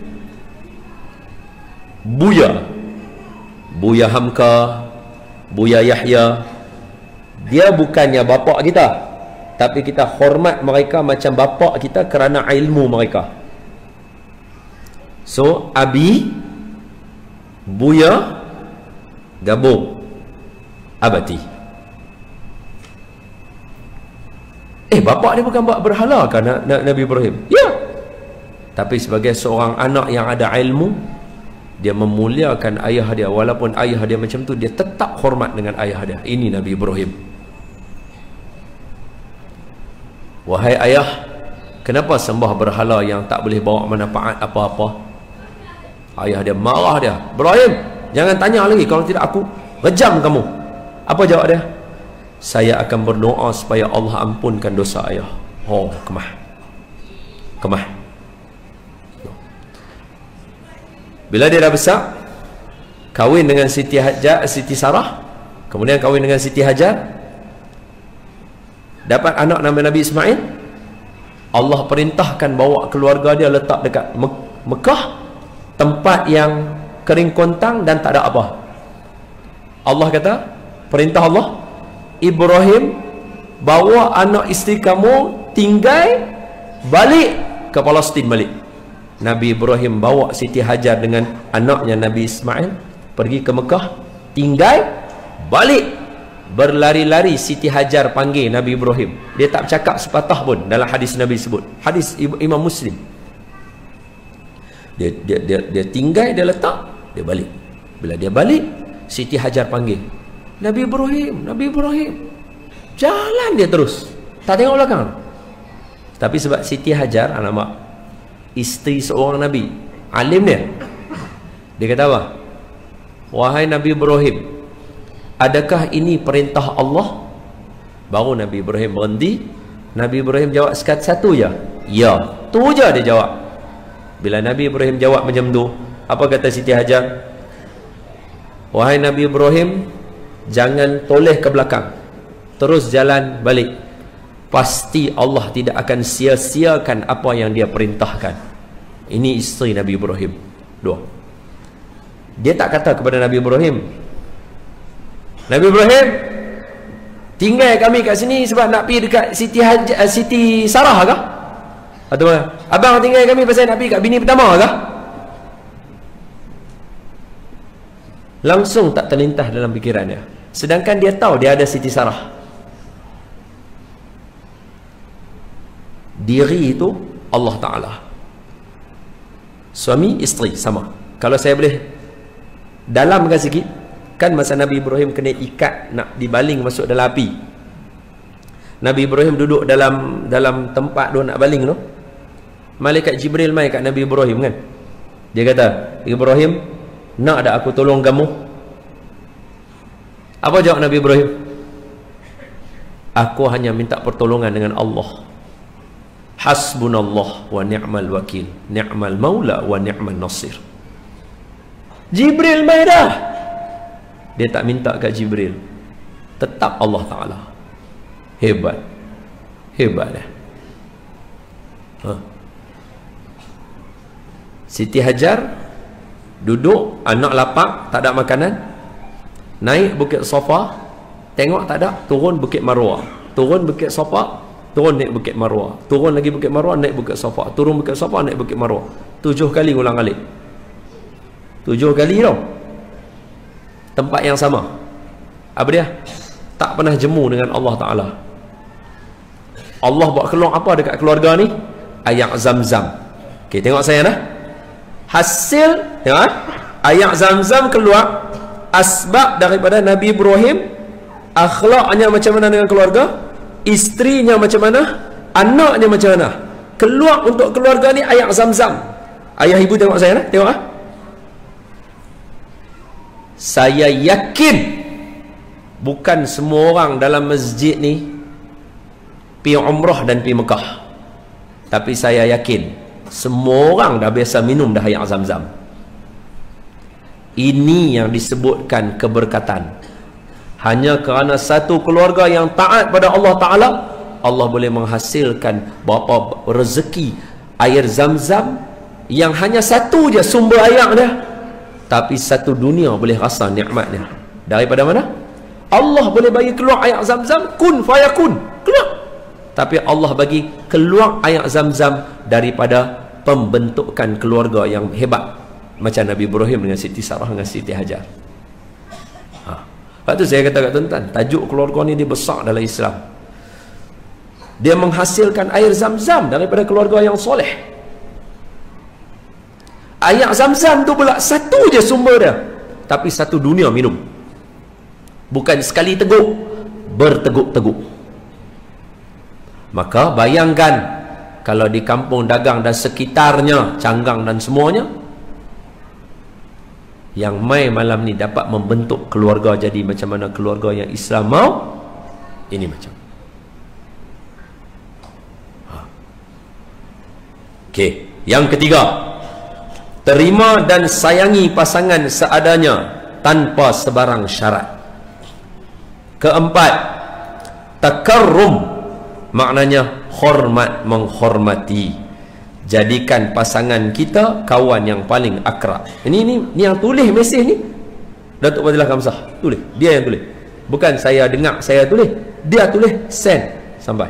Buya, Buya Hamka, Buya Yahya. Dia bukannya bapa kita, tapi kita hormat mereka macam bapa kita kerana ilmu mereka. So Abi, Buya, gabung Abati. Eh, bapa dia bukan buat berhala kan Nabi Ibrahim? Ya. Tapi sebagai seorang anak yang ada ilmu, Dia memuliakan ayah dia, walaupun ayah dia macam tu, dia tetap hormat dengan ayah dia. Ini Nabi Ibrahim. Wahai ayah, kenapa sembah berhala yang tak boleh bawa manfaat apa-apa? Ayah dia marah dia. Ibrahim, jangan tanya lagi, kalau tidak aku rejam kamu. Apa jawab dia? Saya akan berdoa supaya Allah ampunkan dosa ayah. Oh, kemah. Kemah. Bila dia dah besar, kahwin dengan Siti Hajar, Siti Sarah, kemudian kahwin dengan Siti Hajar, dapat anak nama Nabi Ismail. Allah perintahkan bawa keluarga dia letak dekat Mekah, tempat yang kering kontang dan tak ada apa. Allah kata, perintah Allah, Ibrahim, bawa anak isteri kamu tinggal balik ke Palestin balik. Nabi Ibrahim bawa Siti Hajar dengan anaknya Nabi Ismail pergi ke Mekah, tinggal balik. Berlari-lari Siti Hajar panggil Nabi Ibrahim. Dia tak bercakap sepatah pun. Dalam hadis Nabi sebut, hadis Imam Muslim. Dia dia dia, dia tinggal, dia letak, dia balik. Bila dia balik, Siti Hajar panggil, Nabi Ibrahim, Nabi Ibrahim. Jalan dia terus, tak tengok belakang. Tapi sebab Siti Hajar, anak mak, isteri seorang Nabi, alim dia, dia kata apa? Wahai Nabi Ibrahim, adakah ini perintah Allah? Baru Nabi Ibrahim berhenti. Nabi Ibrahim jawab sekat satu je, ya. Tu je dia jawab. Bila Nabi Ibrahim jawab macam tu, apa kata Siti Hajar? Wahai Nabi Ibrahim, jangan toleh ke belakang, terus jalan balik. Pasti Allah tidak akan sia-siakan apa yang dia perintahkan. Ini isteri Nabi Ibrahim. Dua. Dia tak kata kepada Nabi Ibrahim, Nabi Ibrahim, tinggal kami kat sini sebab nak pergi dekat Siti Hajar, Siti Sarah kah? Atau mana? Abang tinggal kami pasal nak pergi kat bini pertama kah? Langsung tak terlintas dalam fikirannya. Sedangkan dia tahu dia ada Siti Sarah. Diri itu Allah Ta'ala. Suami, isteri, sama. Kalau saya boleh dalamkan sikit, kan masa Nabi Ibrahim kena ikat nak dibaling masuk dalam api, Nabi Ibrahim duduk dalam dalam tempat dia nak baling tu, malaikat Jibril mai kat Nabi Ibrahim kan. Dia kata, Ibrahim, nak ada aku tolong kamu? Apa jawab Nabi Ibrahim? Aku hanya minta pertolongan dengan Allah. Hasbunallah wa ni'mal wakil, ni'mal maula wa ni'mal nasir. Jibril mai dah. Dia tak minta kat Jibril, tetap Allah Ta'ala. Hebat. Hebat dah. Ha. Siti Hajar duduk, anak lapar, tak ada makanan, naik bukit Safa, tengok tak ada, turun bukit Marwah, turun bukit Safa, turun naik bukit Marwah, turun lagi bukit Marwah, naik bukit Safa, turun bukit Safa, naik bukit Marwah. Tujuh kali ulang alik. Tujuh kali tau. Tempat yang sama. Apa dia? Tak pernah jemu dengan Allah Ta'ala. Allah buat keluar apa dekat keluarga ni? Air Zam-Zam. Okay, tengok saya dah. Hasil, tengok, air Zam-Zam keluar asbab daripada Nabi Ibrahim. Akhlaknya macam mana dengan keluarga, isterinya macam mana, anaknya macam mana. Keluar untuk keluarga ni air Zam-Zam. Ayah ibu tengok saya dah. Tengok ah. Saya yakin bukan semua orang dalam masjid ni pi umrah dan pi Mekah, tapi saya yakin semua orang dah biasa minum dah air Zam-Zam. Ini yang disebutkan keberkatan. Hanya kerana satu keluarga yang taat pada Allah Ta'ala, Allah boleh menghasilkan berapa rezeki air Zam-Zam yang hanya satu je sumber air dia, tapi satu dunia boleh rasa nikmatnya. Daripada mana? Allah boleh bagi keluar air Zam-Zam, kun fayakun, keluar. Tapi Allah bagi keluar air Zam-Zam daripada pembentukan keluarga yang hebat, macam Nabi Ibrahim dengan Siti Sarah dengan Siti Hajar. Ha. Lepas tu saya kata kat tuan-tuan, tajuk keluarga ni dia besar dalam Islam. Dia menghasilkan air Zam-Zam daripada keluarga yang soleh. Air Zam-Zam tu pula satu je sumber dia, tapi satu dunia minum. Bukan sekali teguk, berteguk-teguk. Maka bayangkan kalau di kampung dagang dan sekitarnya, Canggang dan semuanya, yang mai malam ni dapat membentuk keluarga jadi macam mana keluarga yang Islam mau, ini macam. Ha. Okey, yang ketiga, terima dan sayangi pasangan seadanya tanpa sebarang syarat. Keempat, takarrum, maknanya hormat, menghormati. Jadikan pasangan kita kawan yang paling akrab. Ini ni, ni yang tulis mesej ni Datuk Fadilah Khamsah, tulis, dia yang tulis, bukan saya dengar saya tulis, dia tulis, send sampai.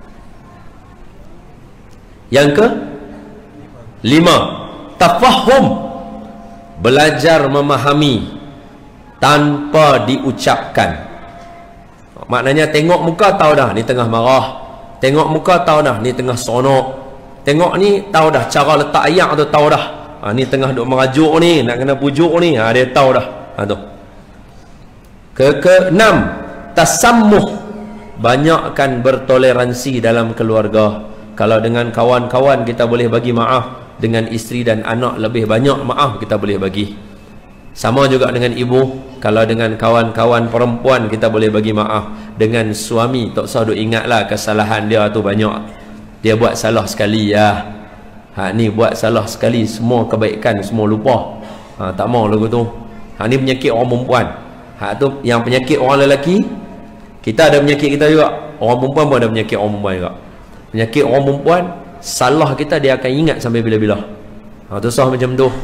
Yang ke lima, tafahum, belajar memahami tanpa diucapkan. Maknanya tengok muka tahu dah ni tengah marah, tengok muka tahu dah ni tengah sonok, tengok ni tahu dah cara letak ayat tu tahu dah, ha, ni tengah duk merajuk ni, nak kena pujuk ni, ha, dia tahu dah, ha, tu. Ke keenam, tasammuh, banyakkan bertoleransi dalam keluarga. Kalau dengan kawan-kawan kita boleh bagi maaf, dengan isteri dan anak lebih banyak maaf kita boleh bagi. Sama juga dengan ibu, kalau dengan kawan-kawan perempuan kita boleh bagi maaf. Dengan suami tak usah duk ingatlah kesalahan dia tu banyak, dia buat salah sekali ya, ha, ni buat salah sekali, semua kebaikan semua lupa, ha, tak mau lagu tu. Ha, ni penyakit orang perempuan, ha, tu yang penyakit orang lelaki. Kita ada penyakit kita juga, orang perempuan pun ada penyakit orang perempuan juga. Penyakit orang perempuan, salah kita dia akan ingat sampai bila-bila, ha, tu sah macam tu.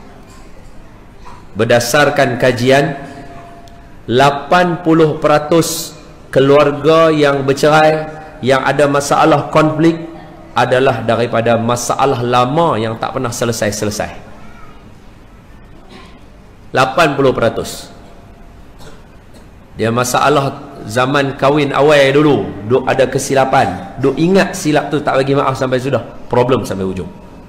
Berdasarkan kajian, lapan puluh peratus keluarga yang bercerai, yang ada masalah konflik, adalah daripada masalah lama yang tak pernah selesai-selesai. lapan puluh peratus. Dia masalah zaman kahwin awal dulu, duk ada kesilapan, duk ingat silap tu, tak bagi maaf sampai sudah, problem sampai ujung.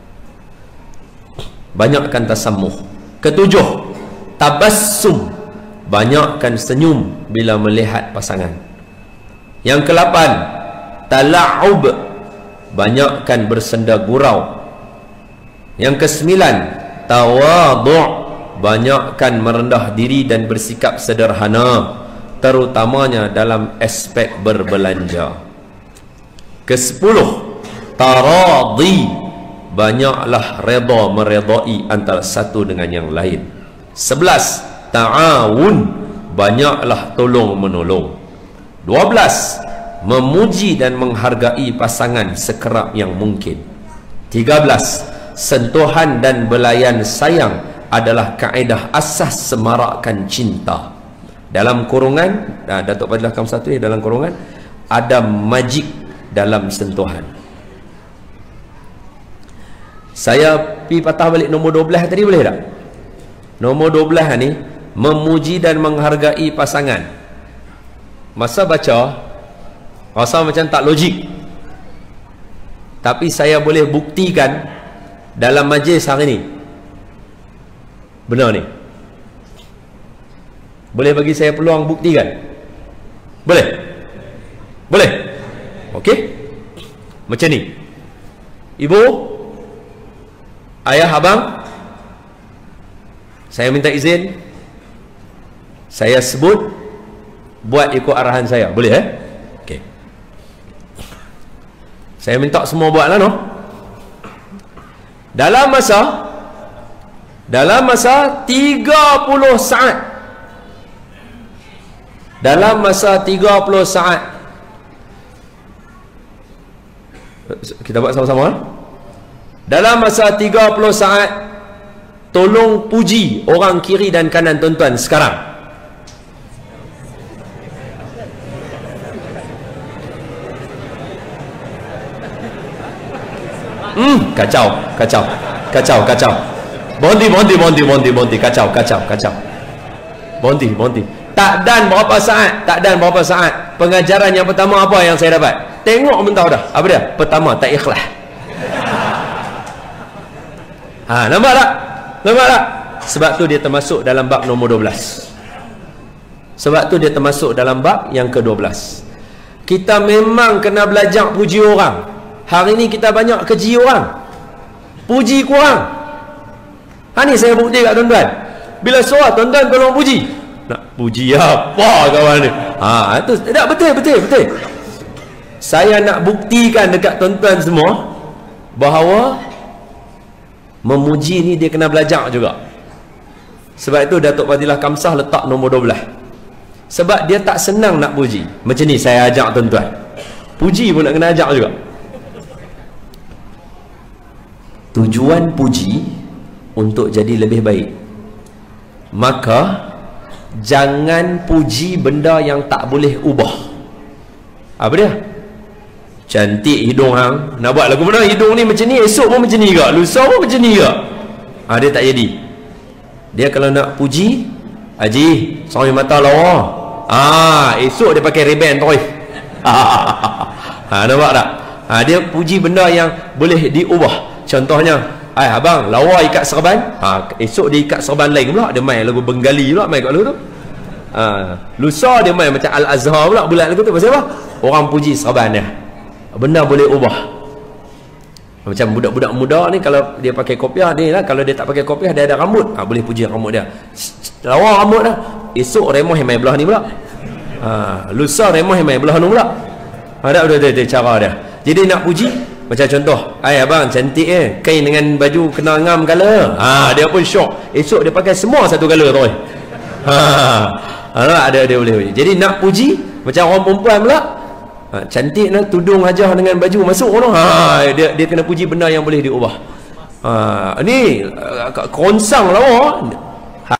Banyakkan tasammuh. Ketujuh, tabassum, banyakkan senyum bila melihat pasangan. Yang kelapan, tala'ub, banyakkan bersenda gurau. Yang kesembilan, tawadhu', banyakkan merendah diri dan bersikap sederhana, terutamanya dalam aspek berbelanja. Kesepuluh, taradhi, banyaklah redha meredai antara satu dengan yang lain. Sebelas, ta'awun, banyaklah tolong menolong. Dua belas, memuji dan menghargai pasangan sekerap yang mungkin. Tiga belas, sentuhan dan belayan sayang adalah kaedah asas semarakkan cinta. Dalam kurungan, nah, Datuk Fadilah Khamsah ni dalam kurungan, ada majik dalam sentuhan. Saya pi patah balik nombor dua belas tadi, boleh tak? Nombor dua belas ni, memuji dan menghargai pasangan. Masa baca rasa macam tak logik, tapi saya boleh buktikan dalam majlis hari ni benar ni. Boleh bagi saya peluang buktikan? Boleh? Boleh? Okey? Macam ni, ibu, ayah, abang, saya minta izin, saya sebut, buat ikut arahan saya. Boleh eh? Okey. Saya minta semua buatlah, no? Dalam masa Dalam masa tiga puluh saat, Dalam masa tiga puluh saat, kita buat sama-sama. Dalam masa tiga puluh saat, tolong puji orang kiri dan kanan tuan-tuan sekarang. Hmm, kacau, kacau, kacau, kacau. Bondi, bondi, bondi, bondi, bondi, kacau, kacau, kacau. Bondi, bondi. Tak dan berapa saat, tak dan berapa saat. Pengajaran yang pertama apa yang saya dapat? Tengok pun tahu dah. Apa dia? Pertama, tak ikhlas. Ha, nampak tak? Nampak tak? Sebab tu dia termasuk dalam bab nombor dua belas. Sebab tu dia termasuk dalam bab yang ke dua belas. Kita memang kena belajar puji orang. Hari ni kita banyak keji orang, puji kurang. Ha ni saya bukti kat tuan-tuan. Bila suara tuan-tuan tolong puji, nak puji apa kawan ni? Ha tu tak betul betul betul. Saya nak buktikan dekat tuan-tuan semua bahawa memuji ni dia kena belajar juga. Sebab itu Datuk Fadilah Kamsah letak nombor dua belas. Sebab dia tak senang nak puji. Macam ni saya ajak tuan-tuan, puji pun nak kena ajak juga. Tujuan puji untuk jadi lebih baik. Maka jangan puji benda yang tak boleh ubah. Apa dia? Cantik hidung hang, nak buat lagu mana hidung ni macam ni, esok pun macam ni ke, lusa pun macam ni ke. Ha, dia tak jadi. Dia kalau nak puji, Haji, sorry mata lawa. Ah, esok dia pakai ribbon toy. Ha, nampak tak? Ha, dia puji benda yang boleh diubah. Contohnya, ai abang lawa ikat serban, ha, esok dia ikat serban lain pula, dia main lagu Bengali pula, main kat lagu tu. Ha, lusa dia main macam Al-Azhar pula, bulat lagu tu. Pasal apa? Orang puji serban dia. Benda boleh ubah. Macam budak-budak muda ni, kalau dia pakai kopiah ni lah, kalau dia tak pakai kopiah, dia ada rambut, ha, boleh puji rambut dia. Lawa rambut dah, esok remoh yang main belah ni pula. Ha, lusa remoh yang main belah ni pula. Ada betul-betul cara dia. Jadi nak puji, macam contoh, ai abang cantik eh, kain dengan baju kena ngam color. Ha, dia pun syok. Esok dia pakai semua satu color tu. Ha. Ha, ada dia boleh puji. Jadi nak puji macam orang perempuan pula. Ha, cantik nak tudung hajah dengan baju masuk tu. Ha, dia dia kena puji benda yang boleh diubah. Ha, ni konsang lawa. Ha.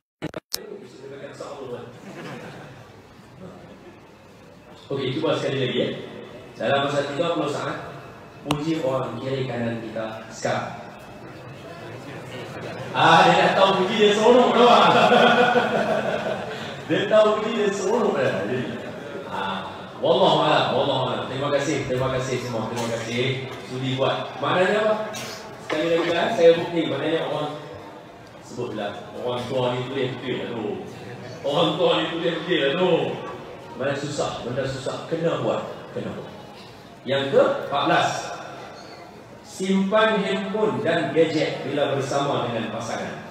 Okey, cuba sekali lagi ya. Dalam masa tiga puluh saat puji orang kiri kanan kita sekarang. Ah, dia dah tahu puji dia seronok dah. Dia tahu puji dia seronok dah. Jadi, ah, wallahu a'lam, wallahu a'lam. Terima kasih, terima kasih semua, terima kasih sudi buat. Maknanya apa? Sekali lagi lah, saya bukti. Maknanya orang sebutlah orang tua ni boleh betul lah tu. Orang tua ni boleh betul lah tu. Mana susah, benda susah kena buat, kena buat. Yang ke empat belas, simpan handphone dan gadget bila bersama dengan pasangan.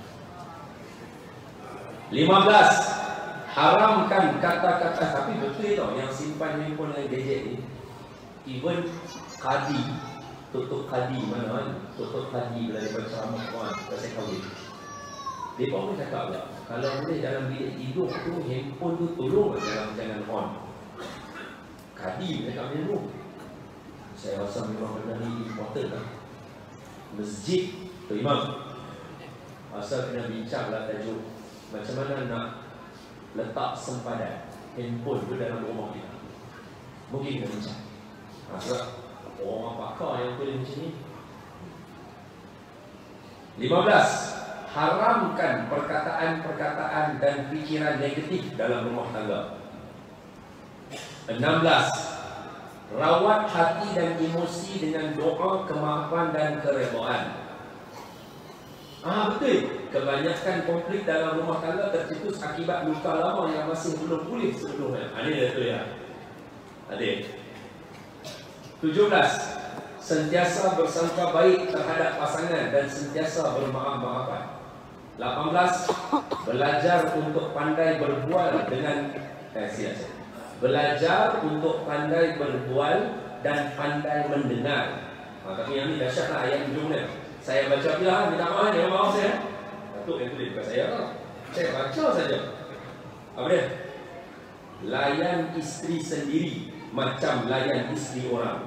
lima belas, haramkan kata-kata, tapi betul tau yang simpan handphone dan gadget ni. Even kadi, tutup kadi mana kan, tutup kadi bila dia berceramah kawan pasal kahwin. Dia pun cakap pula, kalau boleh dalam bilik tidur tu handphone tu tolong jangan jangan on. Kadi dekat minum. Saya rasa memang benda ni important lah. Masjid tu imam, asal kena bincang lah tajuk macam mana nak letak sempadan handphone tu dalam rumah kita. Mungkin kena bincang. Sebab orang pakar yang boleh macam ni. lima belas, haramkan perkataan-perkataan dan fikiran negatif dalam rumah tangga. enam belas, rawat hati dan emosi dengan doa kemaafan dan keredaan. Ah betul, kebanyakan konflik dalam rumah tangga tercetus akibat luka lama yang masih belum pulih sepenuhnya. Ah, ini betul ya. Adik. tujuh belas, sentiasa bersangka baik terhadap pasangan dan sentiasa bermaaf-maafan. lapan belas, belajar untuk pandai berbual dengan eh, siapa? Belajar untuk pandai berbual dan pandai mendengar. Ha, tapi yang ni dahsyatlah ayat hujungnya. Saya baca bila minta maaf, dia maaf saya. Datuk yang tulis bukan saya lah. Saya baca saja. Apa dia? Layan isteri sendiri macam layan isteri orang.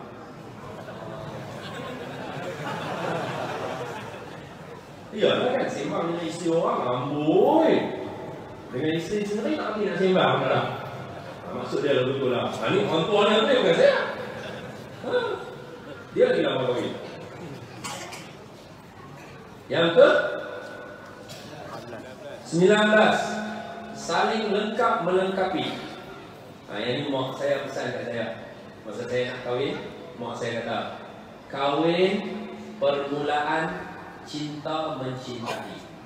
Iyalah kan, sembang dengan isteri orang, amboi. Dengan isteri sendiri tak boleh nak sembang tak? Maksud dia lah betul lah. Ha, ni orang tua ni betul bukan saya. Ha? Dia lagi lama kahwin. Yang ke sembilan belas, saling lengkap melengkapi. Ha, yang ni mak saya pesan kat saya. Masa saya nak kahwin, mak saya kata, kahwin permulaan cinta mencintai.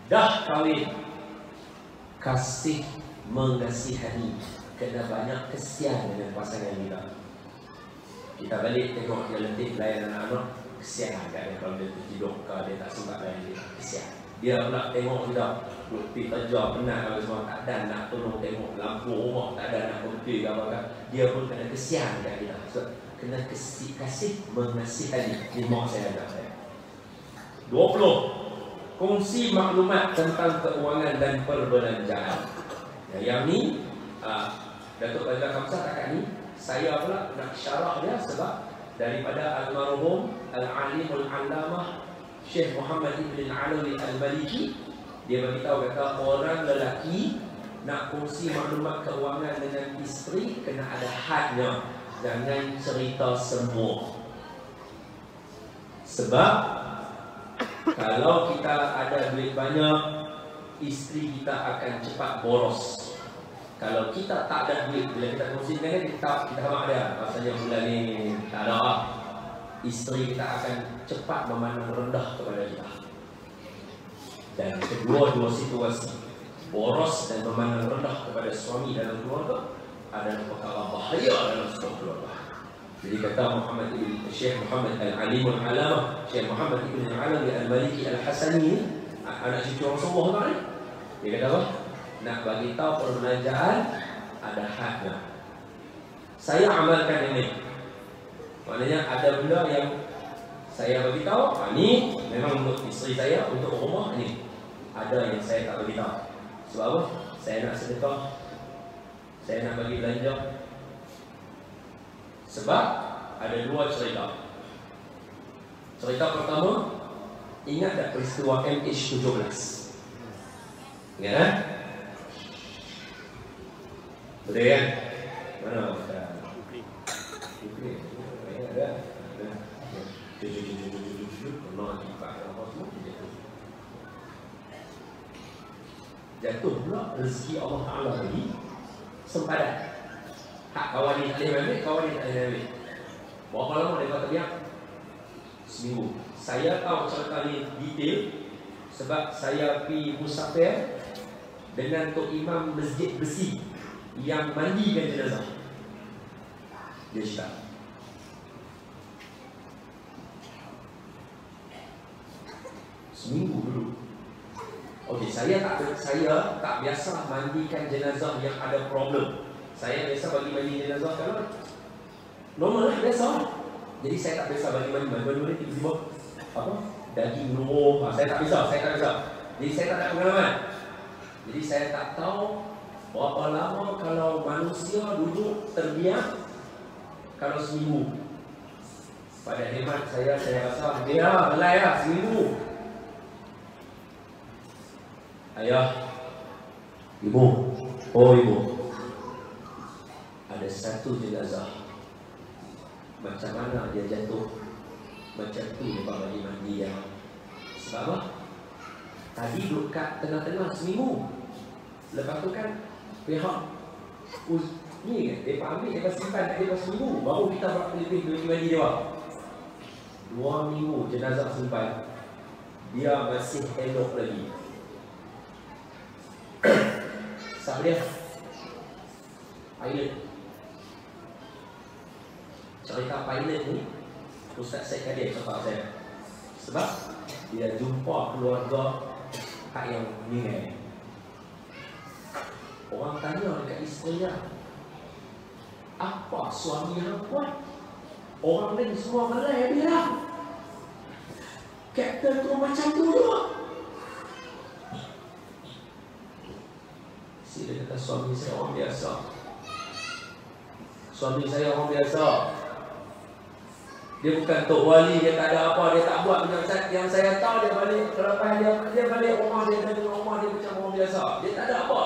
dah kahwin, kasih mengasihani, kena banyak kesian dengan pasangan kita. Kita balik tengok dia letih layan anak-anak, kesian kat dia kalau dia tertidur ke dia tak sempat layan dia, kesian. Dia pula tengok kita pergi kerja penat kalau semua tak ada nak tolong tengok lampu rumah, tak ada nak pergi ke apa kan, dia pun kena kesian kat kita. So, kena kasih, kasih mengasihani. Ini mak saya ajar saya. Dua puluh, kongsi maklumat tentang keuangan dan perbelanjaan. Ya, yang ni uh, Datuk Raja Kamsah takat ni saya pula nak syarah dia sebab daripada almarhum Al-Alimul Allamah Syekh Muhammad Ibn Alawi Al-Maliki, dia beritahu kata orang lelaki nak kongsi maklumat keuangan dengan isteri kena ada hadnya, jangan cerita semua. Sebab kalau kita ada duit banyak, isteri kita akan cepat boros. Kalau kita tak ada duit, bila kita kongsi dengan dia, kita kita mak dia, rasanya bulan ni tak ada lah, isteri kita akan cepat memandang rendah kepada kita. Dan kedua-dua situasi, boros dan memandang rendah kepada suami dalam keluarga adalah perkara bahaya dalam sebuah keluarga. Jadi kata Muhammad Ibn Syekh Muhammad Al-Alimul Allamah Syekh Muhammad Ibn Alawi Al-Maliki Al-Hasani, anak cucu Rasulullah tadi, dia kata apa? Nak bagi tahu perbelanjaan ada hadnya. Saya amalkan ini. Maknanya ada benda yang saya bagi tahu, ah, ni memang untuk isteri saya, untuk rumah ni. Ada yang saya tak bagi tahu. Sebab apa? Saya nak sedekah, saya nak bagi belanja. Sebab ada dua cerita. Cerita pertama, ingat tak peristiwa M H tujuh belas? Ingat kan? Betul kan? Mana Ustaz? Okey. Ada. Ada. Jujur-jujur-jujur pernah dipak apa semua jatuh. Jatuh pula rezeki Allah Ta'ala bagi sempadan. Hak kawan ni tak boleh ambil, kawan ni tak boleh ambil. Berapa lama dia kata biar? Seminggu. Saya tahu cerita ni detail sebab saya pergi musafir dengan Tok Imam Masjid Besi yang mandikan jenazah. Dia cerita seminggu dulu. Okey, saya tak saya tak biasa mandikan jenazah yang ada problem. Saya biasa bagi mandi jenazah kalau normal lah, biasa. Jadi saya tak biasa bagi mandi mandi tiba-tiba apa? Daging luruh. Ha, saya tak biasa, saya tak biasa. Jadi saya tak ada pengalaman. Jadi saya tak tahu berapa lama kalau manusia duduk terdiam kalau seminggu. Pada hemat saya, saya rasa dia belai lah seminggu. Ayah, ibu, oh ibu, ada satu jenazah. Macam mana dia jatuh? Macam tu dia bagi mandi yang. Sebab apa? Tadi duduk kat tengah-tengah seminggu. Lepas tu kan pihak uz, ni kan, dia ambil, dia simpan kat dia seminggu. Baru kita lebih bagi mandi dia. Dua minggu jenazah simpan, dia masih elok lagi. Siapa dia? Pilot. Cerita pilot ni Ustaz Syed Kadir cakap saya. Sebab dia jumpa keluarga hak yang meninggal. Orang tanya dekat isteri dia, apa suami yang buat? Orang lain semua malai dia lah. Kapten tu macam tu juga. Si dia kata suami saya orang biasa. Suami saya orang biasa. Dia bukan tok wali, dia tak ada apa, dia tak buat macam saya. Yang saya tahu dia balik selepas dia dia balik rumah dia dan rumah dia macam orang biasa. Dia tak ada apa.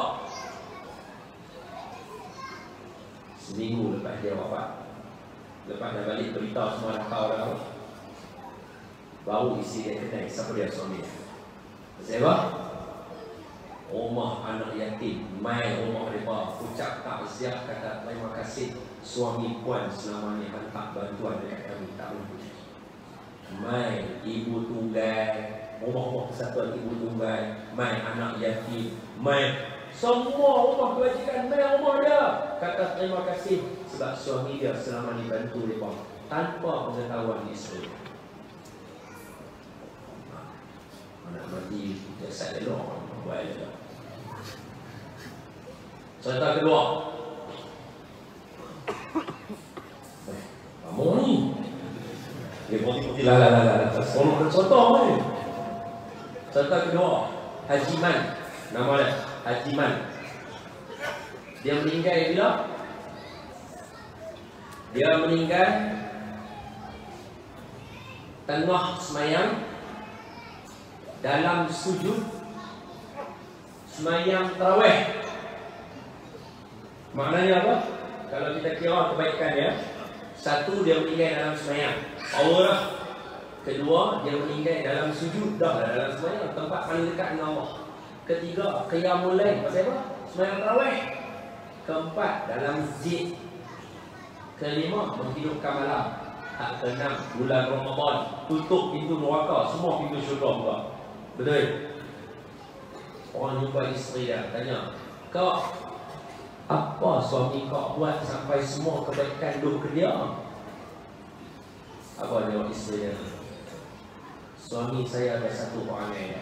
Seminggu lepas dia wafat, lepas dia balik beritahu semua dah tahu dah, baru isi dia kenal siapa dia suami dia. Siapa? Rumah anak yatim, mai rumah mereka, ucap takziah, kata terima kasih suami puan selama ni hantar bantuan dekat kami, tak boleh. Mai ibu tunggal rumah-rumah persatuan ibu tunggal, mai anak yatim, mai semua rumah kebajikan, mai rumah dia. Kata terima kasih sebab suami dia selama ni bantu dia tanpa pengetahuan isteri. Anak mati jasad dia loh, buat dia. Contoh kedua, eh, kamu ni dia putih-putih lah lah lah lah. Contoh contoh ni. Contoh kedua, Haji Man. Nama dia Haji Man. Dia meninggal bila? Dia meninggal tengah semayang dalam sujud semayang tarawih. Maknanya apa? Kalau kita kira kebaikan dia, satu dia meninggal dalam semayang, power lah. Kedua, dia meninggal dalam sujud, dah lah dalam semayang, tempat paling dekat dengan Allah. Ketiga, qiyamul lail, pasal apa? Semayang tarawih. Keempat, dalam masjid. Kelima, menghidupkan malam. Hak keenam, bulan Ramadan, tutup pintu neraka, semua pintu syurga buka. Betul? Orang jumpa isteri dia, tanya, kau apa suami kau buat sampai semua kebaikan duk ke dia? Apa jawab isteri dia? Suami saya ada satu perangai dia.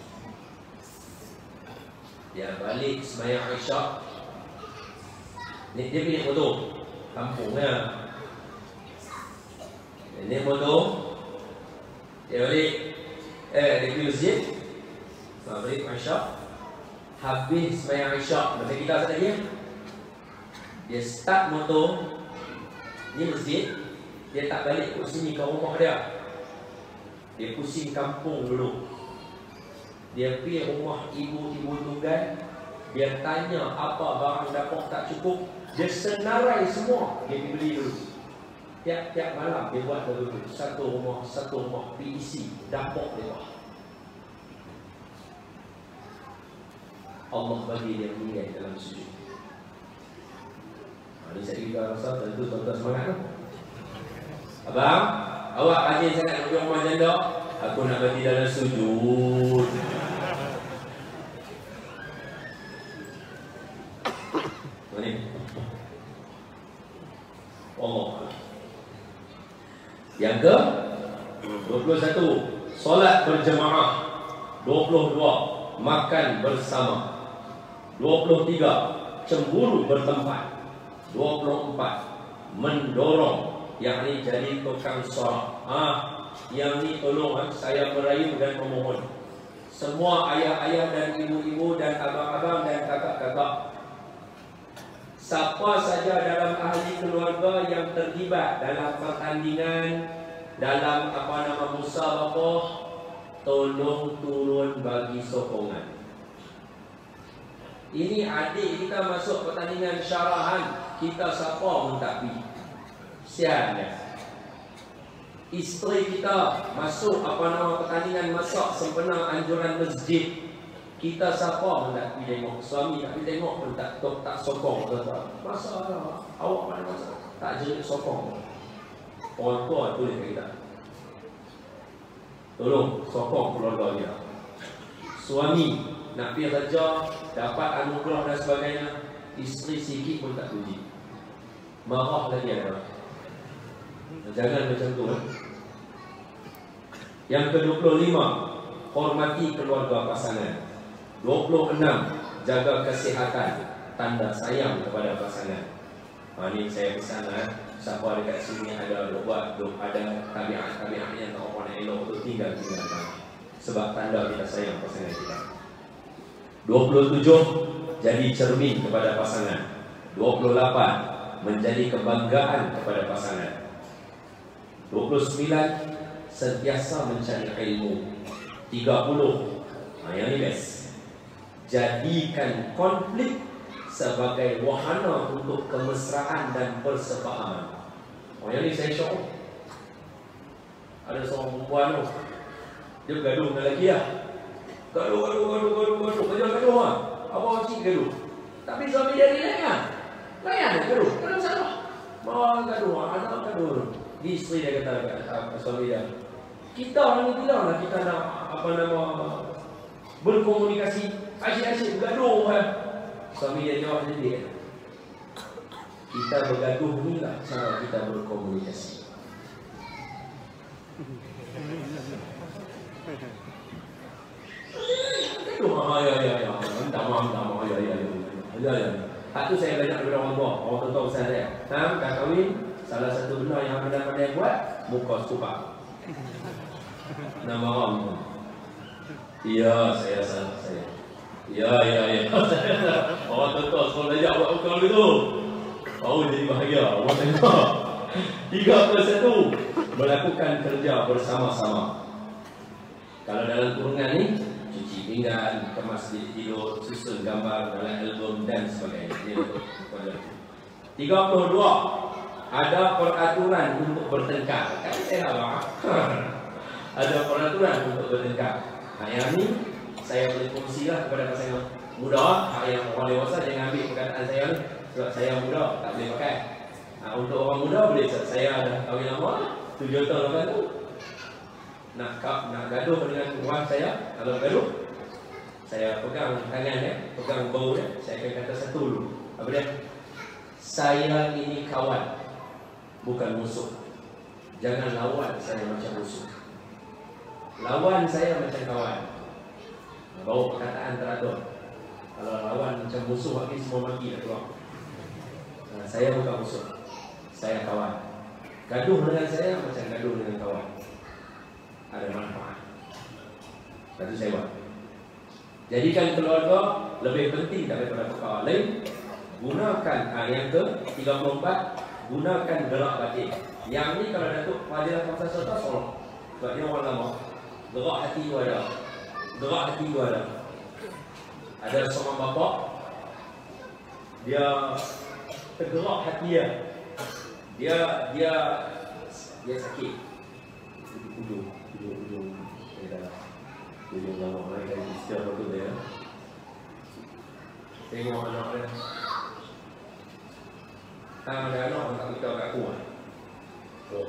Dia balik semayang Isyak. Ni dia pilih motor kampungnya. Ini motor. Dia balik Eh dia pergi masjid. Balik Isyak. Habis semayang Isyak, macam kita asal lagi, dia start motor ni masjid. Dia tak balik ke sini ke rumah dia. Dia pusing kampung dulu. Dia pergi rumah ibu-ibu tunggal. Dia tanya apa barang dapur tak cukup. Dia senarai semua. Dia pergi beli dulu. Tiap-tiap malam dia buat dulu. Satu rumah, satu rumah P E C dapur dia buat. Allah bagi dia meninggal dalam sujud. Ini saya juga rasa tentu tuan-tuan semangat tu. Abang, awak rajin sangat pergi rumah janda. Aku nak mati dalam sujud. Mana? Allah. Yang ke dua puluh satu, solat berjemaah. Dua puluh dua, makan bersama. Dua puluh tiga, cemburu bertempat. Dua puluh empat, mendorong, yakni jadi tukang sorak. Ah, yang ni tolong ah, saya merayu dan memohon. Semua ayah-ayah dan ibu-ibu dan abang-abang dan kakak-kakak, siapa saja dalam ahli keluarga yang terlibat dalam pertandingan, dalam apa nama musabaqah, tolong turun bagi sokongan. Ini adik kita masuk pertandingan syarahan, kita siapa pun tak pergi. Sian dia. Isteri kita masuk apa nama pertandingan masak sempena anjuran masjid, kita siapa pun tak pergi tengok. Suami tak pergi tengok pun tak tak, tak sokong. Masak lah, awak mana masak? Tak jerit sokong. Orang tua tulis kat kita, tolong sokong keluarga dia. Suami nak pergi kerja, dapat anugerah dan sebagainya, isteri sikit pun tak puji. Marah lagi ada. Jangan macam tu eh? Yang ke dua puluh lima, hormati keluarga pasangan. Dua puluh enam, jaga kesihatan, tanda sayang kepada pasangan. Ha, ni saya pesan eh, siapa dekat sini ada buat ada tabiat-tabiat yang tak apa nak elok tu, tinggal tinggalkan. Sebab tanda kita sayang pasangan kita. Dua puluh tujuh, jadi cermin kepada pasangan. Dua puluh lapan, menjadi kebanggaan kepada pasangan. Dua puluh sembilan, sentiasa mencari ilmu. Tiga puluh, nah yang ini best, jadikan konflik sebagai wahana untuk kemesraan dan persefahaman. Oh yang ini saya syok. Ada seorang perempuan tu, dia gaduh dengan lelaki lah. Gaduh, gaduh, gaduh, gaduh, gaduh, gaduh, gaduh lah. Apa cik gaduh? Tapi suami dia relax kan? Layan dia gaduh, gaduh salah. Malah gaduh, anak gaduh. Isteri dia kata kat suami dia, Kita ni bilanglah kita nak apa nama berkomunikasi, asyik-asyik bergaduh kan. Suami dia jawab sendiri. Kita bergaduh ni lah cara kita berkomunikasi. Oh, ya, ya, ya. Minta maaf, minta maaf. Ya, ya, ya. Ya, ya. Hak tu saya belajar daripada orang tua. Orang tua besar saya. Ha, dah kahwin, salah satu benda yang pandai-pandai buat, muka setupak. Nama orang. Ya, saya salah saya. Ya, ya, ya. Orang tua sekolah belajar buat muka begitu. Oh, jadi bahagia. Orang tengok. Tiga plus satu. Melakukan kerja bersama-sama. Kalau dalam kurungan ni, cuci pinggan, kemas tidur, susun gambar dalam album dan sebagainya. tiga puluh dua. Ada peraturan untuk bertengkar. Kan saya nak ada peraturan untuk bertengkar. Nah, yang ni saya boleh kongsilah kepada pasangan muda. Yang orang dewasa jangan ambil perkataan saya ni. Sebab saya muda, tak boleh pakai. Nah, untuk orang muda boleh. Saya dah kahwin lama, tujuh tahun lepas tu. Nak nak gaduh dengan orang saya, kalau gaduh, saya pegang tangan dia, pegang bau dia, saya akan kata satu dulu. Apa dia? Saya ini kawan, bukan musuh. Jangan lawan saya macam musuh. Lawan saya macam kawan. Bawa perkataan teratur. Kalau lawan macam musuh, lagi semua maki dah keluar. Nah, saya bukan musuh, saya kawan. Gaduh dengan saya macam gaduh dengan kawan. Ada manfaat. Satu saya buat. Jadikan keluarga lebih penting daripada perkara lain. Gunakan ha, yang ke tiga puluh empat. Gunakan gerak batin. Yang ni kalau Datuk Fadilah Kamsah Sultan solong. Sebab dia orang lama. Gerak hati tu ada. Gerak hati tu ada. Ada seorang bapa, dia tergerak hati dia. Dia dia dia sakit. Ujung ujung dia dah ujung lama lagi kan istilah waktu dia. Tengok anak dia. Tang ada anak tak kita kat aku. Oh.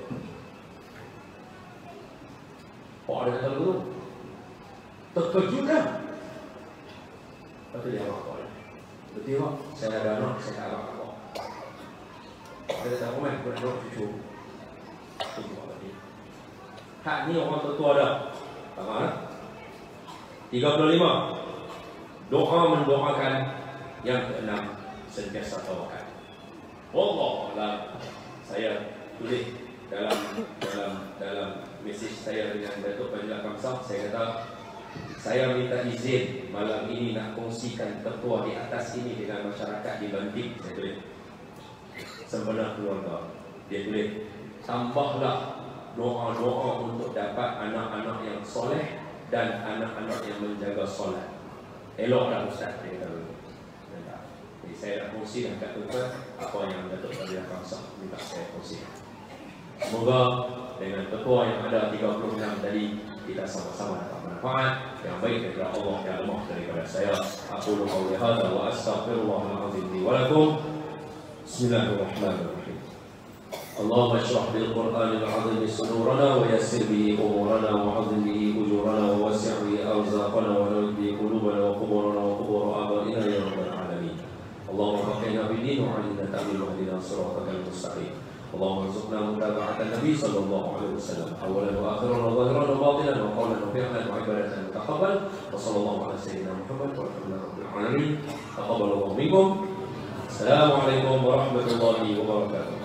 Oh ada kata tu. Terkejut dah. Lepas dia apa dia? Betul tak? Saya ada anak, saya tak ada apa. Saya tak komen, aku nak anak cucu. Tunggu apa dia. Hak ni orang tua dah. Faham? tiga puluh lima. Doa mendoakan. Yang keenam, sentiasa tawakal. Wallah, saya tulis dalam dalam dalam mesej saya dengan Datuk Fadilah Kamsah, saya kata saya minta izin malam ini nak kongsikan ketua di atas ini dengan masyarakat di Banting. Saya tulis sempena keluarga. Dia tulis tambahlah doa-doa untuk dapat anak-anak yang soleh dan anak-anak yang menjaga solat. Eloklah Ustaz, dia kata dulu. Jadi saya nak kongsi dengan kat tuan apa yang Datuk Fadilah Kamsah minta saya kongsi. Semoga dengan ketua yang ada tiga puluh enam tadi kita sama-sama dapat manfaat yang baik daripada Allah yang lemah daripada saya. Aku qawli hadza wa astaghfirullahal azim li wa lakum. Bismillahirrahmanirrahim. Allahumma shrah bil Qur'anil azim sudurana wa yassir bihi umurana wa azim bihi ujurana wa wasi' bihi arzaqana wa nawwir bihi qulubana wa quburana wa qubur abaina ya rabbal alamin. Allahumma faqihna fid din wa 'allimna ta'wil wa hdina siratal mustaqim. اللهم ارزقنا متابعة النبي صلى الله عليه وسلم أولا وآخرا وظاهرا وباطنا وقولا وفعلا وعبادة تقبل وصلى الله على سيدنا محمد والحمد لله رب العالمين. تقبل الله منكم. السلام عليكم ورحمة الله وبركاته.